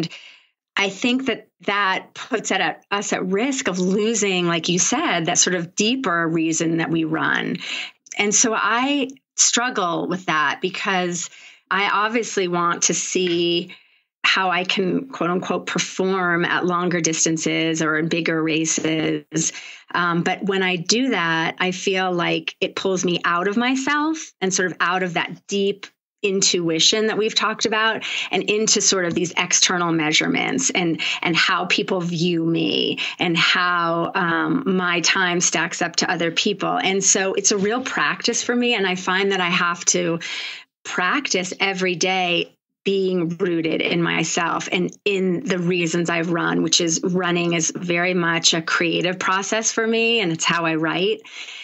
Speaker 1: I think that that puts at, us at risk of losing, like you said, that sort of deeper reason that we run. And so I struggle with that because I obviously want to see how I can, quote unquote, perform at longer distances or in bigger races. Um, but when I do that, I feel like it pulls me out of myself and sort of out of that deep intuition that we've talked about and into sort of these external measurements and, and how people view me and how um, my time stacks up to other people. And so it's a real practice for me. And I find that I have to practice every day being rooted in myself and in the reasons I've run, which is running is very much a creative process for me. And it's how I write.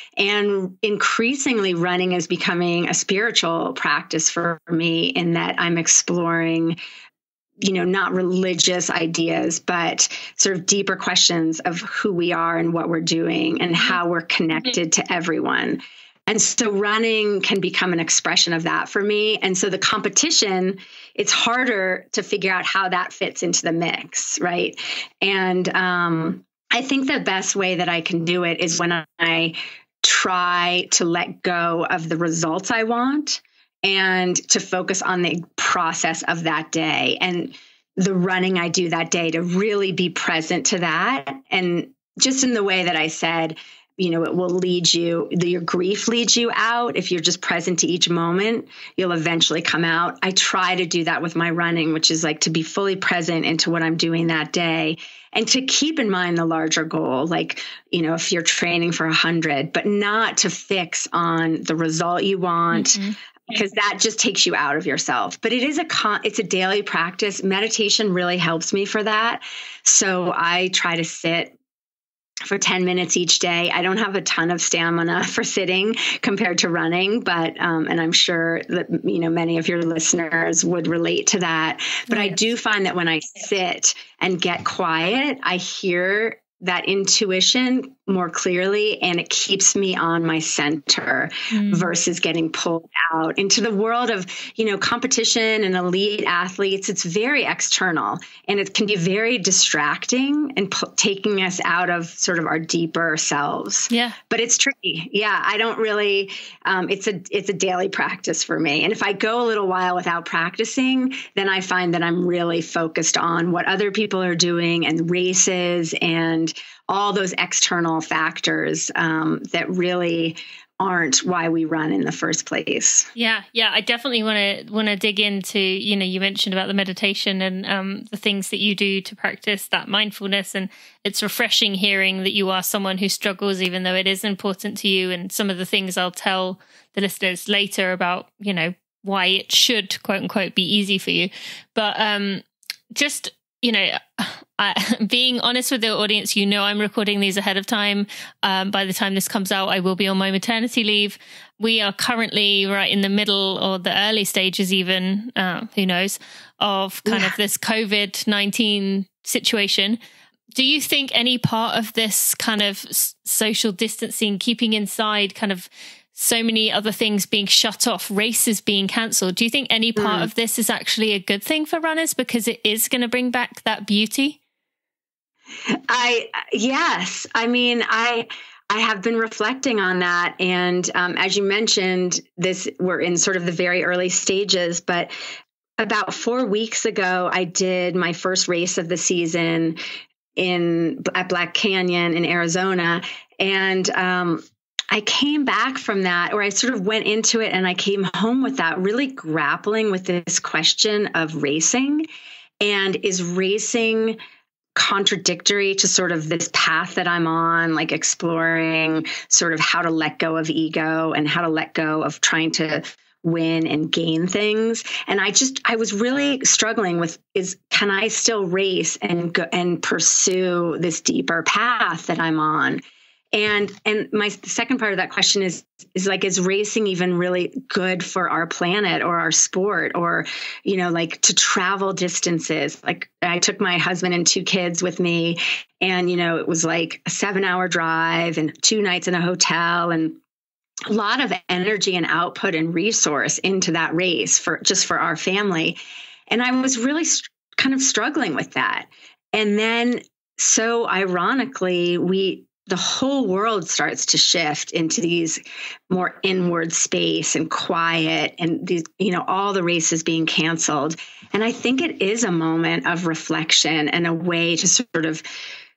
Speaker 1: And increasingly running is becoming a spiritual practice for me in that I'm exploring, you know, not religious ideas, but sort of deeper questions of who we are and what we're doing and how we're connected to everyone. And so running can become an expression of that for me. And so the competition, it's harder to figure out how that fits into the mix, right? And um, I think the best way that I can do it is when I try to let go of the results I want and to focus on the process of that day and the running I do that day, to really be present to that. And just in the way that I said, you know, it will lead you, your grief leads you out. If you're just present to each moment, you'll eventually come out. I try to do that with my running, which is like to be fully present into what I'm doing that day and to keep in mind the larger goal. Like, you know, if you're training for a hundred, but not to fix on the result you want, mm-hmm. because that just takes you out of yourself. But it is a con- it's a daily practice. Meditation really helps me for that. So I try to sit for ten minutes each day. I don't have a ton of stamina for sitting compared to running, but, um, and I'm sure that, you know, many of your listeners would relate to that. But yes. I do find that when I sit and get quiet, I hear that intuition more clearly, and it keeps me on my center mm. versus getting pulled out into the world of, you know, competition and elite athletes. It's very external and it can be very distracting and p- taking us out of sort of our deeper selves.
Speaker 3: Yeah.
Speaker 1: But it's tricky. Yeah. I don't really, um, it's a, it's a daily practice for me. And if I go a little while without practicing, then I find that I'm really focused on what other people are doing and races and all those external factors um, that really aren't why we run in the first place.
Speaker 3: Yeah, yeah, I definitely want to want to dig into, you know, you mentioned about the meditation and um, the things that you do to practice that mindfulness, and it's refreshing hearing that you are someone who struggles, even though it is important to you. And some of the things I'll tell the listeners later about, you know, why it should, quote unquote, be easy for you. But um, just you know, I, being honest with the audience, you know, I'm recording these ahead of time. Um, by the time this comes out, I will be on my maternity leave. We are currently right in the middle or the early stages even, uh, who knows, of kind yeah. of this COVID nineteen situation. Do you think any part of this kind of social distancing, keeping inside, kind of so many other things being shut off, races being cancelled, do you think any part mm. of this is actually a good thing for runners because it is going to bring back that beauty?
Speaker 1: I, yes. I mean, I, I have been reflecting on that. And um, as you mentioned, this we're in sort of the very early stages, but about four weeks ago, I did my first race of the season in at Black Canyon in Arizona. And um, I came back from that, or I sort of went into it and I came home with that, really grappling with this question of racing. And is racing contradictory to sort of this path that I'm on, like exploring sort of how to let go of ego and how to let go of trying to win and gain things. And I just, I was really struggling with, is, can I still race and go and pursue this deeper path that I'm on? And, and my second part of that question is, is like, is racing even really good for our planet or our sport, or, you know, like to travel distances? Like I took my husband and two kids with me, and, you know, it was like a seven hour drive and two nights in a hotel, and a lot of energy and output and resource into that race for just for our family. And I was really st- kind of struggling with that. And then so ironically, we, the whole world starts to shift into these more inward space and quiet, and these, you know, all the races being canceled. And I think it is a moment of reflection and a way to sort of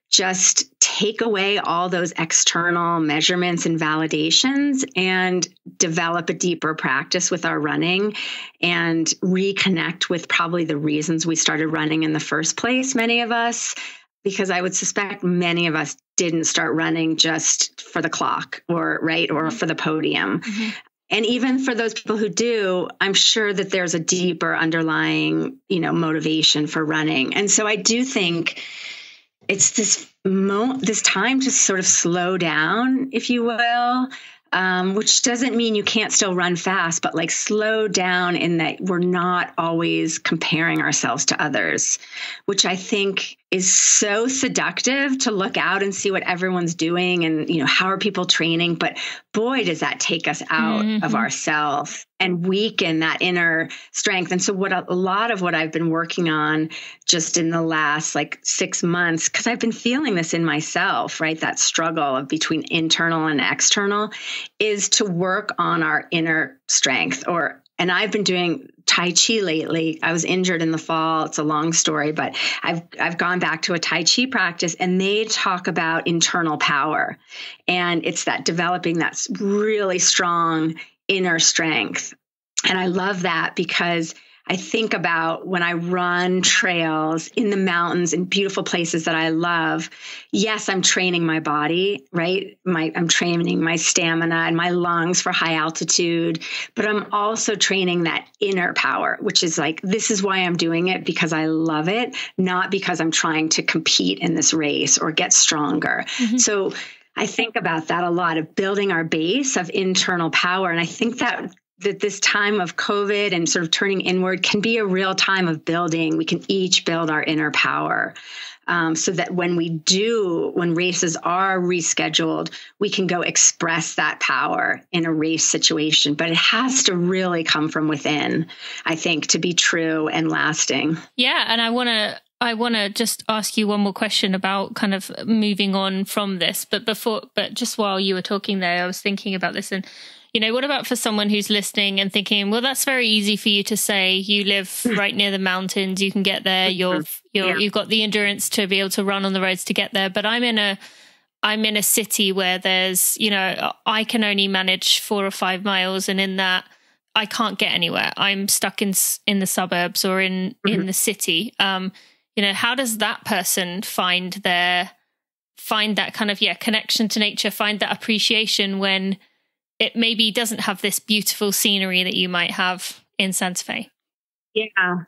Speaker 1: just take away all those external measurements and validations and develop a deeper practice with our running and reconnect with probably the reasons we started running in the first place, many of us, because I would suspect many of us didn't start running just for the clock or right or for the podium. Mm-hmm. And even for those people who do, I'm sure that there's a deeper underlying, you know, motivation for running. And so I do think it's this mo- this time to sort of slow down, if you will, um, which doesn't mean you can't still run fast, but like slow down in that we're not always comparing ourselves to others, which I think is so seductive to look out and see what everyone's doing and, you know, how are people training? But boy, does that take us out mm-hmm. of ourselves and weaken that inner strength. And so what a, a lot of what I've been working on just in the last like six months, because I've been feeling this in myself, right? That struggle of between internal and external, is to work on our inner strength. Or And I've been doing Tai Chi lately. I was injured in the fall. It's a long story, but I've I've gone back to a Tai Chi practice, and they talk about internal power. And it's that developing that really strong inner strength. And I love that because I think about when I run trails in the mountains in beautiful places that I love. Yes, I'm training my body, right? My, I'm training my stamina and my lungs for high altitude, but I'm also training that inner power, which is like, this is why I'm doing it, because I love it, not because I'm trying to compete in this race or get stronger. Mm-hmm. So I think about that a lot, of building our base of internal power. And I think that that this time of COVID and sort of turning inward can be a real time of building. We can each build our inner power um, so that when we do, when races are rescheduled, we can go express that power in a race situation. But it has to really come from within, I think, to be true and lasting.
Speaker 3: Yeah. And I want to I want to just ask you one more question about kind of moving on from this. But before, but just while you were talking there, I was thinking about this. And, you know, what about for someone who's listening and thinking, well, that's very easy for you to say. You live right near the mountains. You can get there. You're, you're, yeah. You've got the endurance to be able to run on the roads to get there. But I'm in a, I'm in a city where there's, you know, I can only manage four or five miles. And in that, I can't get anywhere. I'm stuck in, in the suburbs or in, mm-hmm. in the city. Um, You know, how does that person find their, find that kind of, yeah, connection to nature, find that appreciation when it maybe doesn't have this beautiful scenery that you might have in Santa Fe?
Speaker 1: Yeah.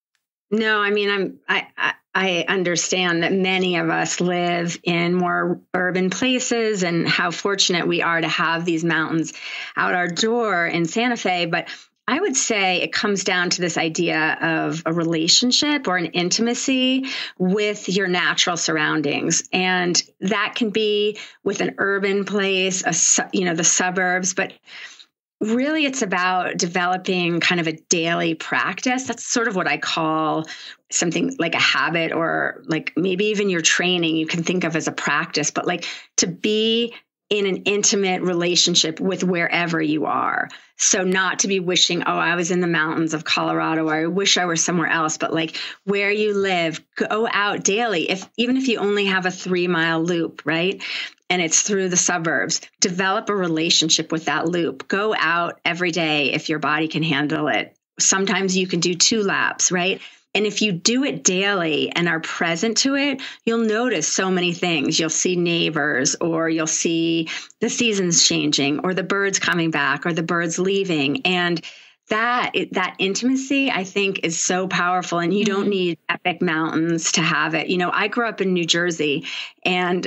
Speaker 1: No, I mean, I'm, I, I, I understand that many of us live in more urban places and how fortunate we are to have these mountains out our door in Santa Fe. But I would say it comes down to this idea of a relationship or an intimacy with your natural surroundings. And that can be with an urban place, a, you know, the suburbs, but really it's about developing kind of a daily practice. That's sort of what I call something like a habit, or like maybe even your training you can think of as a practice, but like to be in an intimate relationship with wherever you are. So not to be wishing, oh, I was in the mountains of Colorado, or I wish I were somewhere else, but like where you live, go out daily. If even if you only have a three mile loop, right? And it's through the suburbs, develop a relationship with that loop. Go out every day if your body can handle it. Sometimes you can do two laps, right? And if you do it daily and are present to it, you'll notice so many things. You'll see neighbors, or you'll see the seasons changing, or the birds coming back, or the birds leaving. And that that intimacy, I think, is so powerful. And you mm-hmm. don't need epic mountains to have it. You know, I grew up in New Jersey, and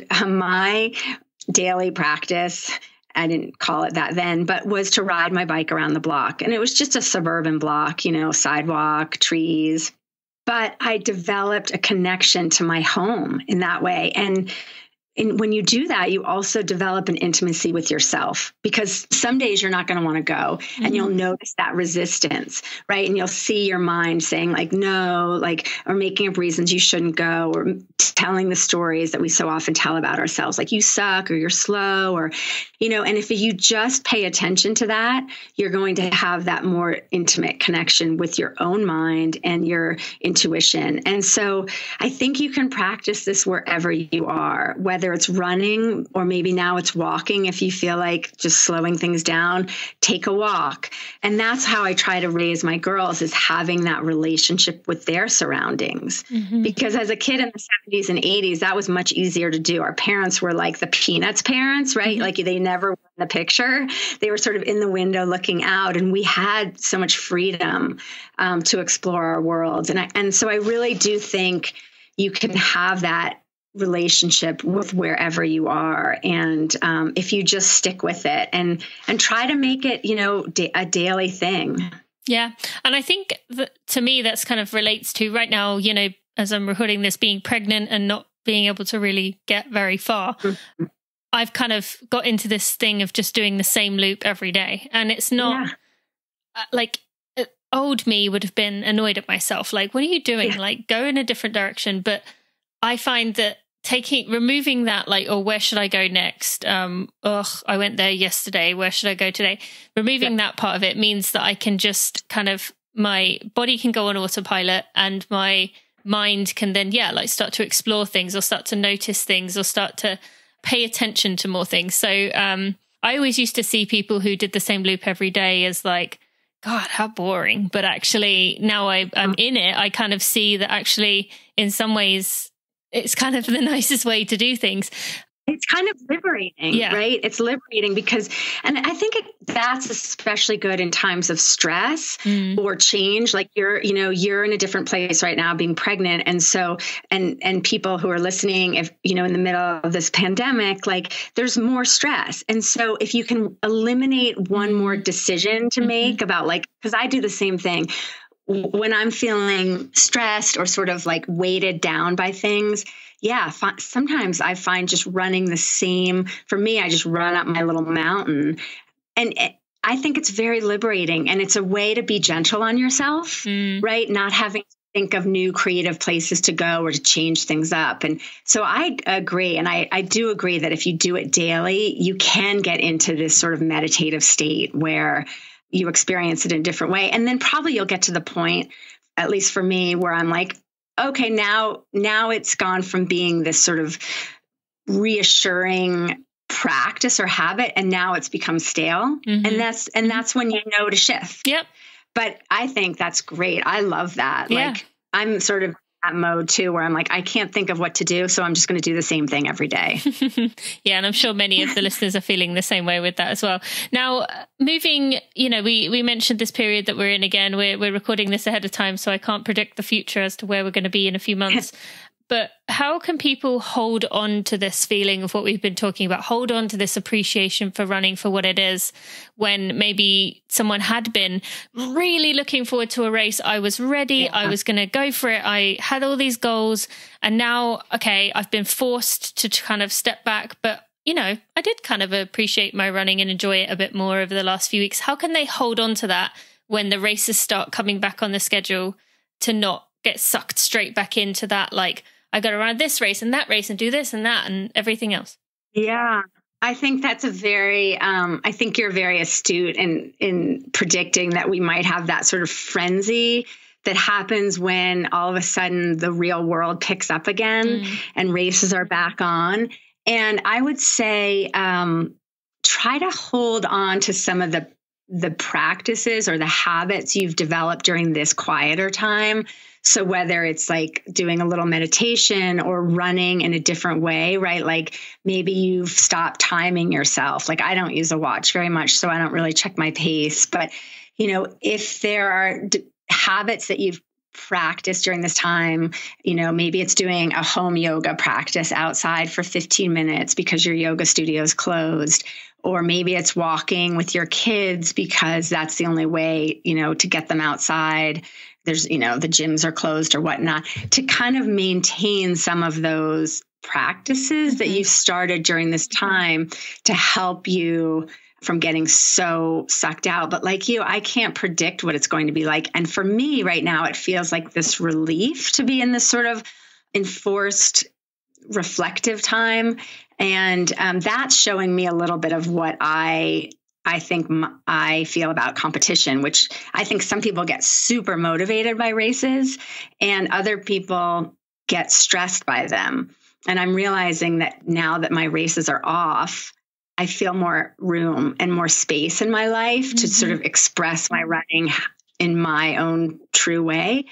Speaker 1: my daily practice, I didn't call it that then, but was to ride my bike around the block. And it was just a suburban block, you know, sidewalk, trees. But I developed a connection to my home in that way. And, and when you do that, you also develop an intimacy with yourself, because some days you're not going to want to go, mm-hmm. and you'll notice that resistance, right? And you'll see your mind saying like, no, like, or making up reasons you shouldn't go, or telling the stories that we so often tell about ourselves, like you suck, or you're slow, or, you know, and if you just pay attention to that, you're going to have that more intimate connection with your own mind and your intuition. And so I think you can practice this wherever you are, whether Whether it's running, or maybe now it's walking. If you feel like just slowing things down, take a walk. And that's how I try to raise my girls, is having that relationship with their surroundings. Mm-hmm. Because as a kid in the seventies and eighties, that was much easier to do. Our parents were like the Peanuts parents, right? Mm-hmm. Like they never were in the picture. They were sort of in the window looking out, and we had so much freedom um, to explore our worlds. And I, and so I really do think you can have that relationship with wherever you are. And um, if you just stick with it and, and try to make it, you know, da- a daily thing.
Speaker 3: Yeah. And I think that to me, that's kind of relates to right now, you know, as I'm recording this, being pregnant and not being able to really get very far. Mm-hmm. I've kind of got into this thing of just doing the same loop every day. And it's not yeah. uh, like uh, old me would have been annoyed at myself. Like, what are you doing? Yeah. Like, go in a different direction. But I find that taking, removing that, like, oh, where should I go next? Um, ugh, I went there yesterday. Where should I go today? Removing yeah. that part of it means that I can just kind of, my body can go on autopilot, and my mind can then, yeah, like start to explore things, or start to notice things, or start to pay attention to more things. So um, I always used to see people who did the same loop every day as like, God, how boring. But actually now I, I'm in it, I kind of see that actually in some ways it's kind of the nicest way to do things.
Speaker 1: It's kind of liberating, yeah. right? It's liberating because, and I think it, that's especially good in times of stress mm. or change. Like you're, you know, you're in a different place right now being pregnant. And so, and, and people who are listening, if, you know, in the middle of this pandemic, like there's more stress. And so if you can eliminate one more decision to mm-hmm. make about like, because I do the same thing. When I'm feeling stressed or sort of like weighted down by things, yeah, sometimes I find just running the same, for me, I just run up my little mountain. And it, I think it's very liberating, and it's a way to be gentle on yourself, mm. right? Not having to think of new creative places to go or to change things up. And so I agree. And I, I do agree that if you do it daily, you can get into this sort of meditative state where you experience it in a different way. And then probably you'll get to the point, at least for me, where I'm like, okay, now, now it's gone from being this sort of reassuring practice or habit, and now it's become stale. Mm-hmm. And that's, and that's when you know to shift.
Speaker 3: Yep.
Speaker 1: But I think that's great. I love that. Yeah. Like I'm sort of that mode too, where I'm like, I can't think of what to do, so I'm just going to do the same thing every day.
Speaker 3: Yeah. And I'm sure many of the listeners are feeling the same way with that as well. Now, moving, you know, we, we mentioned this period that we're in again, we're, we're recording this ahead of time, so I can't predict the future as to where we're going to be in a few months. But how can people hold on to this feeling of what we've been talking about, hold on to this appreciation for running for what it is, when maybe someone had been really looking forward to a race? I was ready. Yeah. I was going to go for it. I had all these goals. And now, okay, I've been forced to kind of step back. But, you know, I did kind of appreciate my running and enjoy it a bit more over the last few weeks. How can they hold on to that when the races start coming back on the schedule, to not get sucked straight back into that, like, I got to run this race and that race and do this and that and everything else?
Speaker 1: Yeah. I think that's a very, um, I think you're very astute in, in predicting that we might have that sort of frenzy that happens when all of a sudden the real world picks up again mm. and races are back on. And I would say, um, try to hold on to some of the, the practices or the habits you've developed during this quieter time. So whether it's like doing a little meditation or running in a different way, right? Like maybe you've stopped timing yourself. Like I don't use a watch very much, so I don't really check my pace. But, you know, if there are d- habits that you've practiced during this time, you know, maybe it's doing a home yoga practice outside for fifteen minutes because your yoga studio is closed. Or maybe it's walking with your kids because that's the only way, you know, to get them outside. There's, you know, the gyms are closed or whatnot, to kind of maintain some of those practices that you've started during this time to help you from getting so sucked out. But like you, I can't predict what it's going to be like. And for me right now, it feels like this relief to be in this sort of enforced reflective time. And um, that's showing me a little bit of what I I think m- I feel about competition, which I think some people get super motivated by races and other people get stressed by them. And I'm realizing that now that my races are off, I feel more room and more space in my life mm-hmm. to sort of express my running in my own true way.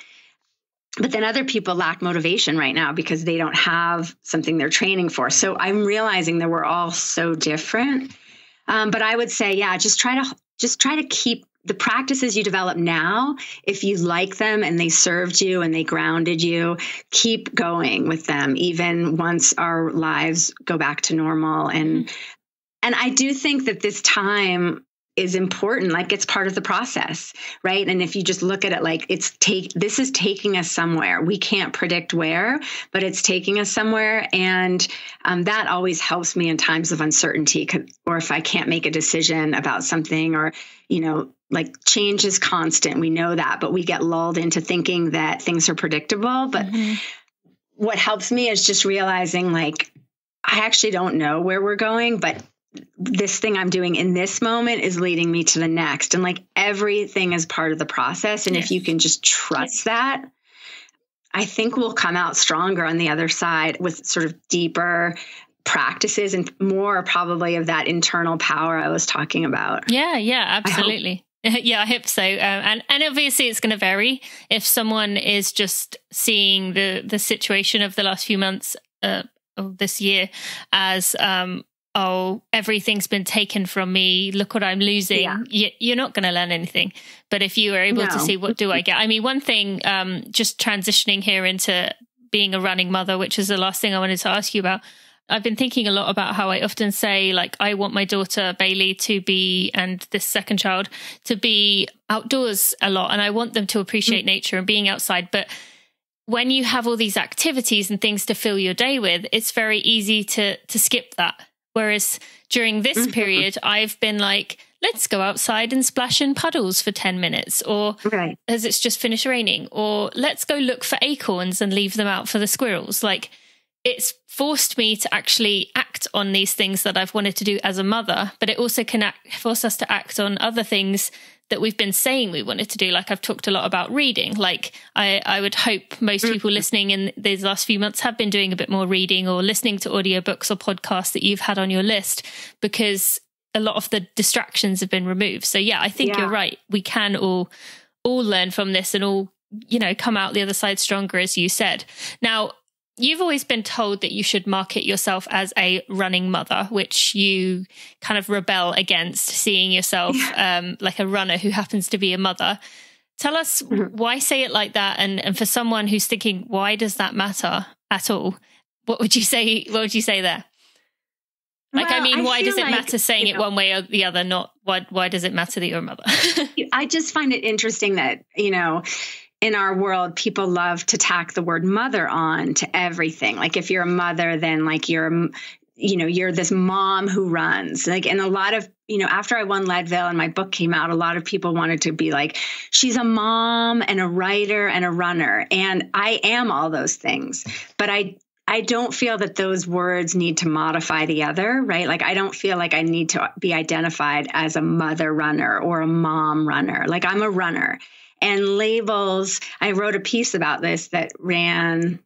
Speaker 1: But then other people lack motivation right now because they don't have something they're training for. So I'm realizing that we're all so different. Um, but I would say, yeah, just try to just try to keep the practices you develop now. If you like them and they served you and they grounded you, keep going with them, even once our lives go back to normal. And mm-hmm. and I do think that this time is important. Like it's part of the process, right? And if you just look at it like it's take, this is taking us somewhere. We can't predict where, but it's taking us somewhere. And um, that always helps me in times of uncertainty, or if I can't make a decision about something, or, you know, like change is constant. We know that, but we get lulled into thinking that things are predictable. But mm-hmm. what helps me is just realizing like, I actually don't know where we're going, but this thing I'm doing in this moment is leading me to the next. And like everything is part of the process. And yes. if you can just trust that, I think we'll come out stronger on the other side with sort of deeper practices and more probably of that internal power I was talking about.
Speaker 3: Yeah, yeah, absolutely. I yeah, I hope so. Um, and, and obviously it's going to vary. If someone is just seeing the, the situation of the last few months uh, of this year as, um, oh, everything's been taken from me, look what I'm losing, yeah. you, you're not going to learn anything. But if you are able no. to see, what do I get? I mean, one thing, um, just transitioning here into being a running mother, which is the last thing I wanted to ask you about. I've been thinking a lot about how I often say, like, I want my daughter Bailey to be, and this second child, to be outdoors a lot. And I want them to appreciate mm-hmm. nature and being outside. But when you have all these activities and things to fill your day with, it's very easy to to skip that. Whereas during this mm-hmm. period, I've been like, let's go outside and splash in puddles for ten minutes, or right. as it's just finished raining, or let's go look for acorns and leave them out for the squirrels. Like, it's forced me to actually act on these things that I've wanted to do as a mother, but it also can act, force us to act on other things that we've been saying we wanted to do. Like I've talked a lot about reading. Like I, I would hope most people listening in these last few months have been doing a bit more reading or listening to audiobooks or podcasts that you've had on your list, because a lot of the distractions have been removed. So yeah, I think yeah. you're right. We can all, all learn from this and all, you know, come out the other side stronger, as you said. Now, you've always been told that you should market yourself as a running mother, which you kind of rebel against, seeing yourself um, like a runner who happens to be a mother. Tell us mm-hmm. why say it like that, and, and for someone who's thinking, why does that matter at all? What would you say? What would you say there? Like, well, I mean, I why does it like, matter saying you know, it one way or the other? Not why? Why does it matter that you're a mother?
Speaker 1: I just find it interesting that, you know, in our world, people love to tack the word mother on to everything. Like if you're a mother, then like you're, you know, you're this mom who runs. Like, and a lot of, you know, after I won Leadville and my book came out, a lot of people wanted to be like, she's a mom and a writer and a runner. And I am all those things. But I, I don't feel that those words need to modify the other, right? Like, I don't feel like I need to be identified as a mother runner or a mom runner. Like, I'm a runner. And labels, I wrote a piece about this that ran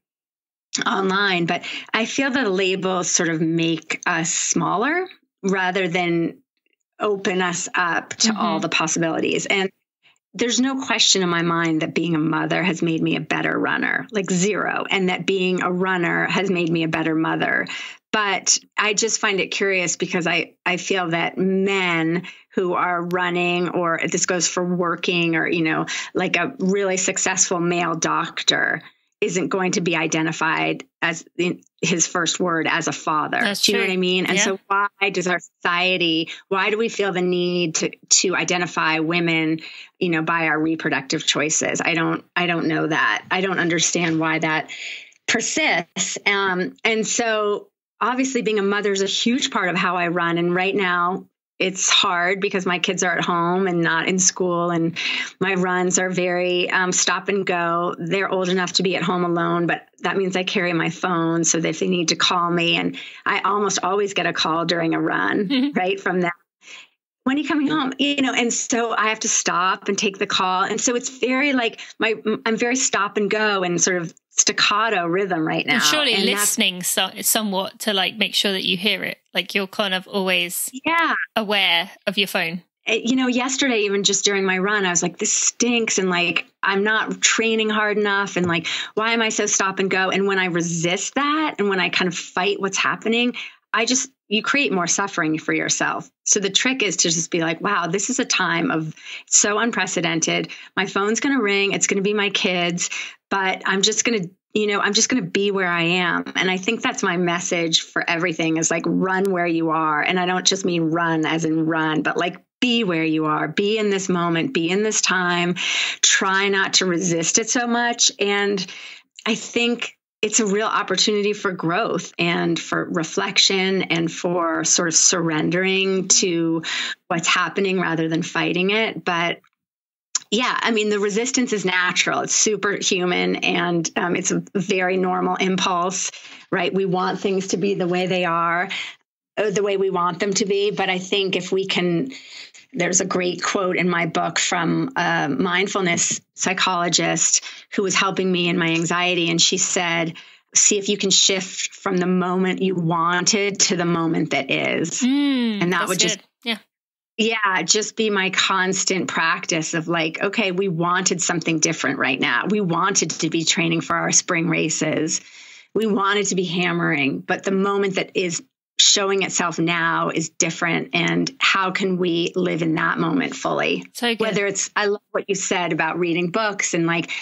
Speaker 1: online, but I feel that labels sort of make us smaller rather than open us up to mm-hmm. all the possibilities. And there's no question in my mind that being a mother has made me a better runner, like zero, and that being a runner has made me a better mother. But I just find it curious because I, I feel that men who are running, or this goes for working, or, you know, like a really successful male doctor isn't going to be identified as in his first word as a father.
Speaker 3: That's
Speaker 1: do you
Speaker 3: true.
Speaker 1: know what I mean? And yeah. so why does our society, why do we feel the need to, to identify women, you know, by our reproductive choices? I don't, I don't know that. I don't understand why that persists. Um, and so obviously being a mother is a huge part of how I run. And right now, it's hard because my kids are at home and not in school, and my runs are very um, stop and go. They're old enough to be at home alone, but that means I carry my phone so that if they need to call me, and I almost always get a call during a run, mm-hmm. right, from them. When are you coming home? You know, and so I have to stop and take the call. And so it's very like my, I'm very stop and go and sort of staccato rhythm right now.
Speaker 3: And surely and listening so, somewhat to like make sure that you hear it. Like you're kind of always
Speaker 1: yeah.
Speaker 3: aware of your phone.
Speaker 1: You know, yesterday, even just during my run, I was like, this stinks. And like, I'm not training hard enough. And like, why am I so stop and go? And when I resist that, and when I kind of fight what's happening, I just, you create more suffering for yourself. So the trick is to just be like, wow, this is a time of so unprecedented. My phone's going to ring. It's going to be my kids, but I'm just going to, you know, I'm just going to be where I am. And I think that's my message for everything is like, run where you are. And I don't just mean run as in run, but like be where you are, be in this moment, be in this time, try not to resist it so much. And I think it's a real opportunity for growth and for reflection and for sort of surrendering to what's happening rather than fighting it. But yeah, I mean, the resistance is natural. It's superhuman, and um, it's a very normal impulse, right? We want things to be the way they are, the way we want them to be. But I think if we can, there's a great quote in my book from a mindfulness psychologist who was helping me in my anxiety. And she said, see if you can shift from the moment you wanted to the moment that is.
Speaker 3: Mm,
Speaker 1: and that would
Speaker 3: good.
Speaker 1: just,
Speaker 3: yeah.
Speaker 1: Yeah, just be my constant practice of like, okay, we wanted something different right now. We wanted to be training for our spring races. We wanted to be hammering, but the moment that is showing itself now is different. And how can we live in that moment fully?
Speaker 3: So good.
Speaker 1: Whether it's, I love what you said about reading books, and like,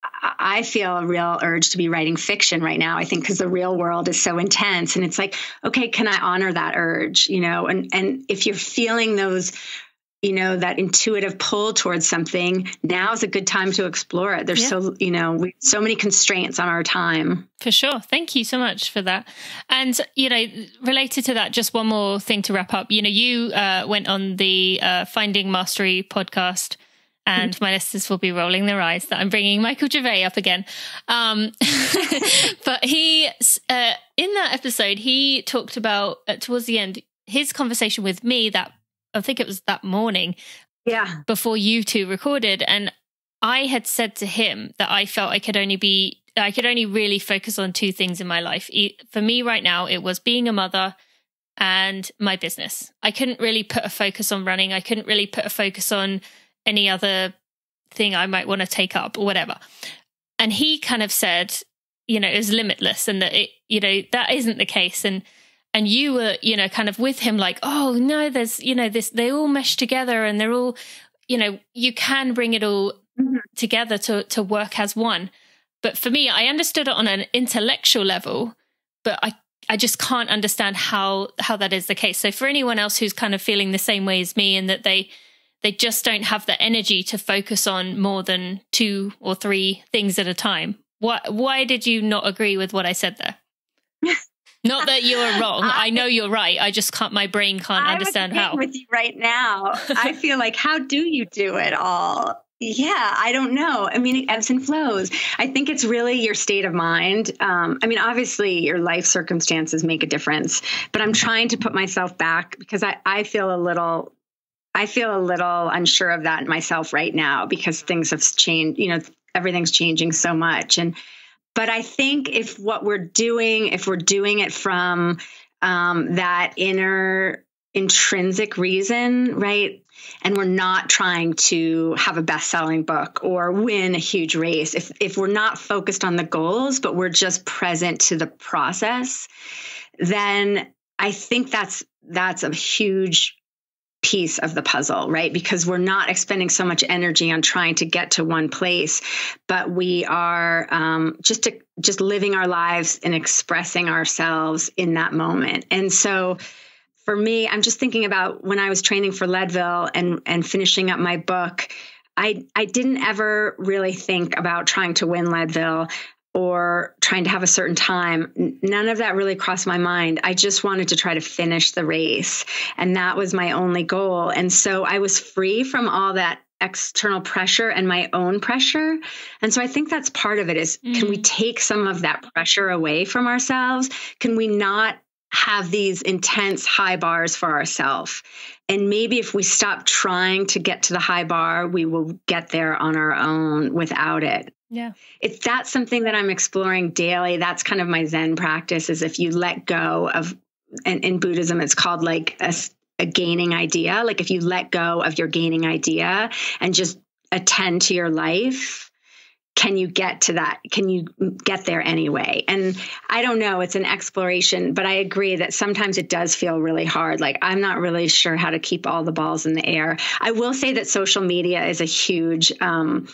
Speaker 1: I feel a real urge to be writing fiction right now, I think, because the real world is so intense. And it's like, okay, can I honor that urge? You know, and, and if you're feeling those, you know, that intuitive pull towards something, now is a good time to explore it. There's yeah. so, you know, we, so many constraints on our time.
Speaker 3: For sure. Thank you so much for that. And, you know, related to that, just one more thing to wrap up. You know, you uh, went on the uh, Finding Mastery podcast, and my listeners will be rolling their eyes that I'm bringing Michael Gervais up again. Um, but he, uh, in that episode, he talked about, uh, towards the end, his conversation with me that, I think it was that morning,
Speaker 1: yeah,
Speaker 3: before you two recorded. And I had said to him that I felt I could only be, I could only really focus on two things in my life. For me right now, it was being a mother and my business. I couldn't really put a focus on running. I couldn't really put a focus on any other thing I might want to take up or whatever. And he kind of said, you know, it was limitless, and that it, you know, that isn't the case. And, and you were, you know, kind of with him like, oh no, there's, you know, this, they all mesh together, and they're all, you know, you can bring it all mm-hmm. together to, to work as one. But for me, I understood it on an intellectual level, but I, I just can't understand how, how that is the case. So for anyone else who's kind of feeling the same way as me, and that they, They just don't have the energy to focus on more than two or three things at a time. Why, why did you not agree with what I said there? Not that you're wrong. I, I know you're right. I just can't, my brain can't
Speaker 1: I'm
Speaker 3: understand how.
Speaker 1: with you right now. I feel like, how do you do it all? Yeah, I don't know. I mean, it ebbs and flows. I think it's really your state of mind. Um, I mean, obviously your life circumstances make a difference, but I'm trying to put myself back because I, I feel a little, I feel a little unsure of that myself right now because things have changed, you know, everything's changing so much. And, but I think if what we're doing, if we're doing it from um, that inner intrinsic reason, right? And we're not trying to have a best-selling book or win a huge race. If if we're not focused on the goals, but we're just present to the process, then I think that's that's a huge piece of the puzzle, right? Because we're not expending so much energy on trying to get to one place, but we are um, just to, just living our lives and expressing ourselves in that moment. And so for me, I'm just thinking about when I was training for Leadville and, and finishing up my book, I, I didn't ever really think about trying to win Leadville or trying to have a certain time. None of that really crossed my mind. I just wanted to try to finish the race. And that was my only goal. And so I was free from all that external pressure and my own pressure. And so I think that's part of it is, mm. can we take some of that pressure away from ourselves? Can we not have these intense high bars for ourselves? And maybe if we stop trying to get to the high bar, we will get there on our own without it.
Speaker 3: Yeah.
Speaker 1: It's that's something that I'm exploring daily. That's kind of my Zen practice is if you let go of, and in Buddhism, it's called like a, a gaining idea. Like if you let go of your gaining idea and just attend to your life, can you get to that? Can you get there anyway? And I don't know, it's an exploration, but I agree that sometimes it does feel really hard. Like I'm not really sure how to keep all the balls in the air. I will say that social media is a huge, um,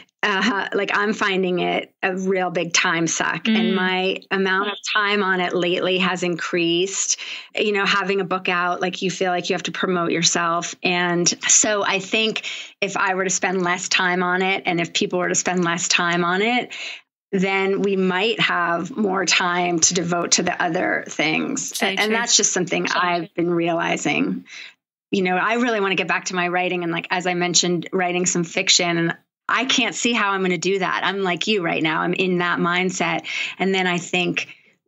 Speaker 1: uh, like I'm finding it a real big time suck. Mm. And my amount of time on it lately has increased. You know, having a book out, like you feel like you have to promote yourself. And so I think if I were to spend less time on it, and if people were to spend less time on it, then we might have more time to devote to the other things. So and true. That's just something so I've been realizing. You know, I really want to get back to my writing. And like, as I mentioned, writing some fiction, and I can't see how I'm going to do that. I'm like you right now. I'm in that mindset. And then I think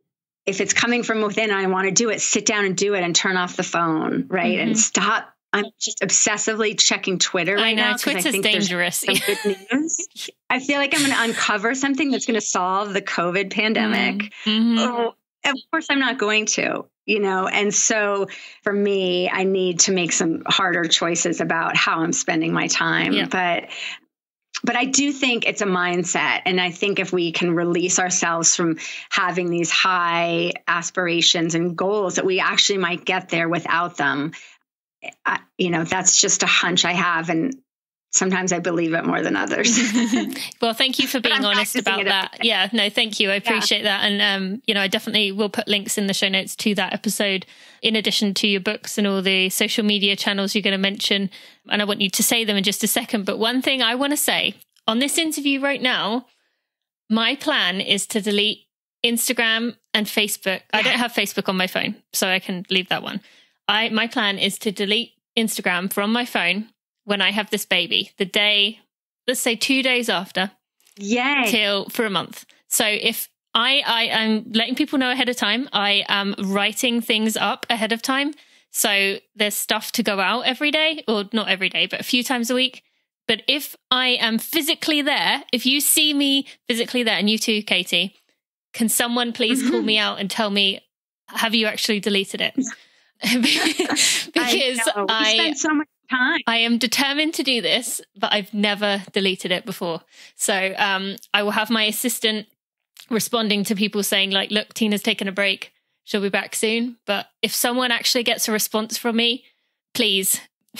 Speaker 1: if it's coming from within and I want to do it, sit down and do it and turn off the phone, right? Mm-hmm. And stop. I'm just obsessively checking Twitter right
Speaker 3: I know,
Speaker 1: now.
Speaker 3: Twitter's
Speaker 1: I think
Speaker 3: dangerous.
Speaker 1: Some good news. I feel like I'm going to uncover something that's going to solve the COVID pandemic.
Speaker 3: Mm-hmm.
Speaker 1: Oh, of course, I'm not going to. You know, and so for me, I need to make some harder choices about how I'm spending my time. Yeah. But But I do think it's a mindset. And I think if we can release ourselves from having these high aspirations and goals, that we actually might get there without them. I, you know, that's just a hunch I have. And sometimes I believe it more than others.
Speaker 3: Well, thank you for being honest about that. Yeah, no, thank you. I appreciate yeah. that. And, um, you know, I definitely will put links in the show notes to that episode, in addition to your books and all the social media channels you're going to mention. And I want you to say them in just a second. But one thing I want to say on this interview right now, my plan is to delete Instagram and Facebook. I don't have Facebook on my phone, so I can leave that one. I My plan is to delete Instagram from my phone when I have this baby, the day, let's say two days after.
Speaker 1: Yay.
Speaker 3: Till for a month. So if I, I am letting people know ahead of time, I am writing things up ahead of time. So there's stuff to go out every day, or not every day, but a few times a week. But if I am physically there, if you see me physically there, and you too, Katie, can someone please mm-hmm. call me out and tell me, have you actually deleted it? Because
Speaker 1: I, I spend so much time.
Speaker 3: I am determined to do this, but I've never deleted it before. So um, I will have my assistant responding to people saying like, look, Tina's taken a break. She'll be back soon. But if someone actually gets a response from me, please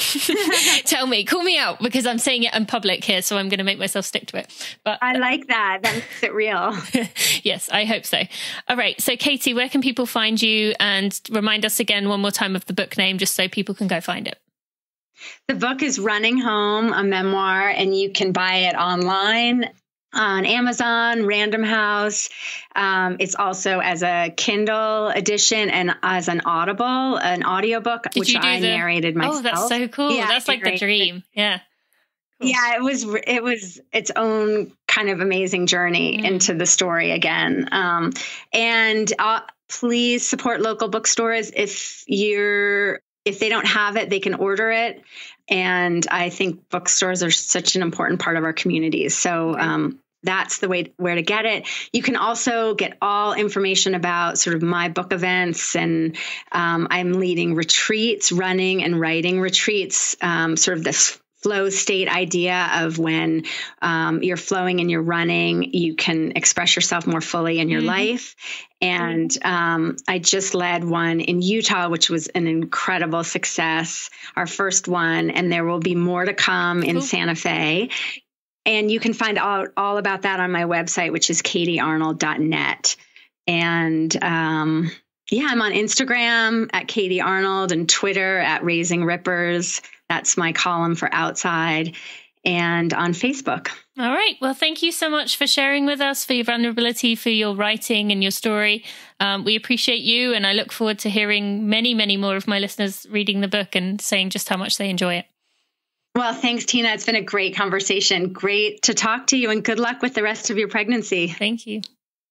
Speaker 3: tell me, call me out, because I'm saying it in public here. So I'm going to make myself stick to it. But
Speaker 1: I like that. That makes it real.
Speaker 3: Yes, I hope so. All right. So Katie, where can people find you? And remind us again one more time of the book name, just so people can go find it.
Speaker 1: The book is Running Home, a memoir, and you can buy it online on Amazon, Random House. Um, it's also as a Kindle edition and as an Audible, an audiobook,
Speaker 3: Did
Speaker 1: which I
Speaker 3: the...
Speaker 1: narrated myself.
Speaker 3: Oh, that's so cool. Yeah, that's like the dream. Yeah.
Speaker 1: Yeah, it was, it was its own kind of amazing journey mm. into the story again. Um, and uh, please support local bookstores. If you're, if they don't have it, they can order it. And I think bookstores are such an important part of our communities. So, um, that's the way where to get it. You can also get all information about sort of my book events, and um, I'm leading retreats, running and writing retreats, um, sort of this flow state idea of when um, you're flowing and you're running, you can express yourself more fully in your mm-hmm. life. And um, I just led one in Utah, which was an incredible success, our first one, and there will be more to come in Ooh. Santa Fe. And you can find all, all about that on my website, which is katie arnold dot net. And um, yeah, I'm on Instagram at Katie Arnold and Twitter at Raising Rippers. That's my column for Outside, and on Facebook.
Speaker 3: All right. Well, thank you so much for sharing with us, for your vulnerability, for your writing and your story. Um, we appreciate you. And I look forward to hearing many, many more of my listeners reading the book and saying just how much they enjoy it.
Speaker 1: Well, thanks, Tina. It's been a great conversation. Great to talk to you, and good luck with the rest of your pregnancy.
Speaker 3: Thank you.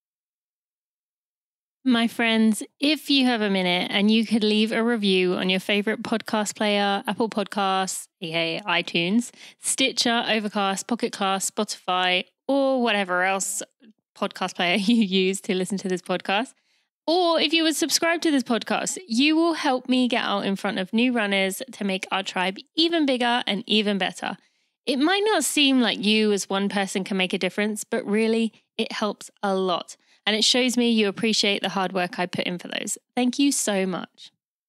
Speaker 3: My friends, if you have a minute and you could leave a review on your favorite podcast player, Apple Podcasts, aka iTunes, Stitcher, Overcast, Pocket Cast, Spotify, or whatever else podcast player you use to listen to this podcast, or if you would subscribe to this podcast, you will help me get out in front of new runners to make our tribe even bigger and even better. It might not seem like you as one person can make a difference, but really it helps a lot. And it shows me you appreciate the hard work I put in for those. Thank you so much.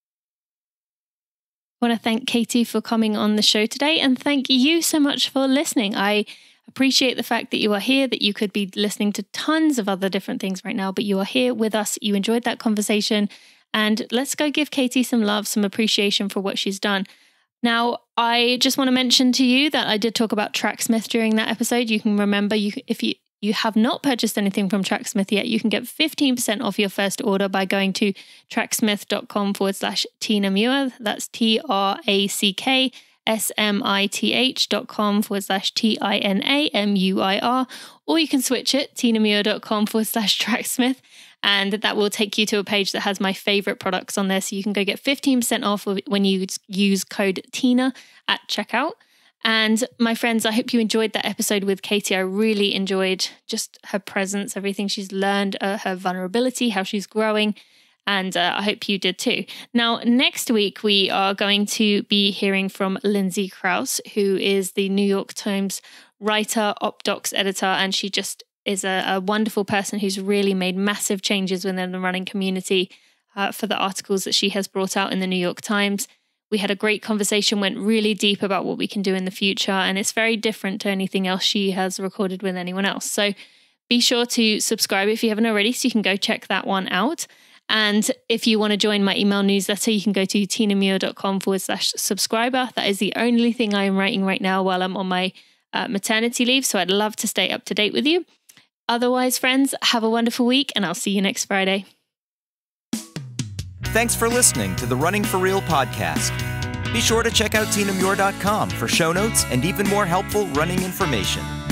Speaker 3: I want to thank Katie for coming on the show today, and thank you so much for listening. I appreciate the fact that you are here, that you could be listening to tons of other different things right now, but you are here with us. You enjoyed that conversation, and let's go give Katie some love, some appreciation for what she's done. Now, I just want to mention to you that I did talk about Tracksmith during that episode. You can remember, you if you you have not purchased anything from Tracksmith yet, you can get fifteen percent off your first order by going to tracksmith.com forward slash Tina Muir. That's T R A C K S M I T H dot com forward slash T I N A M U I R. Or you can switch it, tinamuir.com forward slash Tracksmith. And that will take you to a page that has my favorite products on there. So you can go get fifteen percent off when you use code Tina at checkout. And my friends, I hope you enjoyed that episode with Katie. I really enjoyed just her presence, everything she's learned, uh, her vulnerability, how she's growing. And uh, I hope you did too. Now, next week, we are going to be hearing from Lindsay Krause, who is the New York Times writer, OpDocs editor, and she just is a, a wonderful person who's really made massive changes within the running community uh, for the articles that she has brought out in the New York Times. We had a great conversation, went really deep about what we can do in the future, and it's very different to anything else she has recorded with anyone else. So be sure to subscribe if you haven't already, so you can go check that one out. And if you want to join my email newsletter, you can go to tinamuir.com forward slash subscriber. That is the only thing I am writing right now while I'm on my uh, maternity leave, so I'd love to stay up to date with you. Otherwise, friends, have a wonderful week, and I'll see you next Friday.
Speaker 2: Thanks for listening to the Running for Real podcast. Be sure to check out tina muir dot com for show notes and even more helpful running information.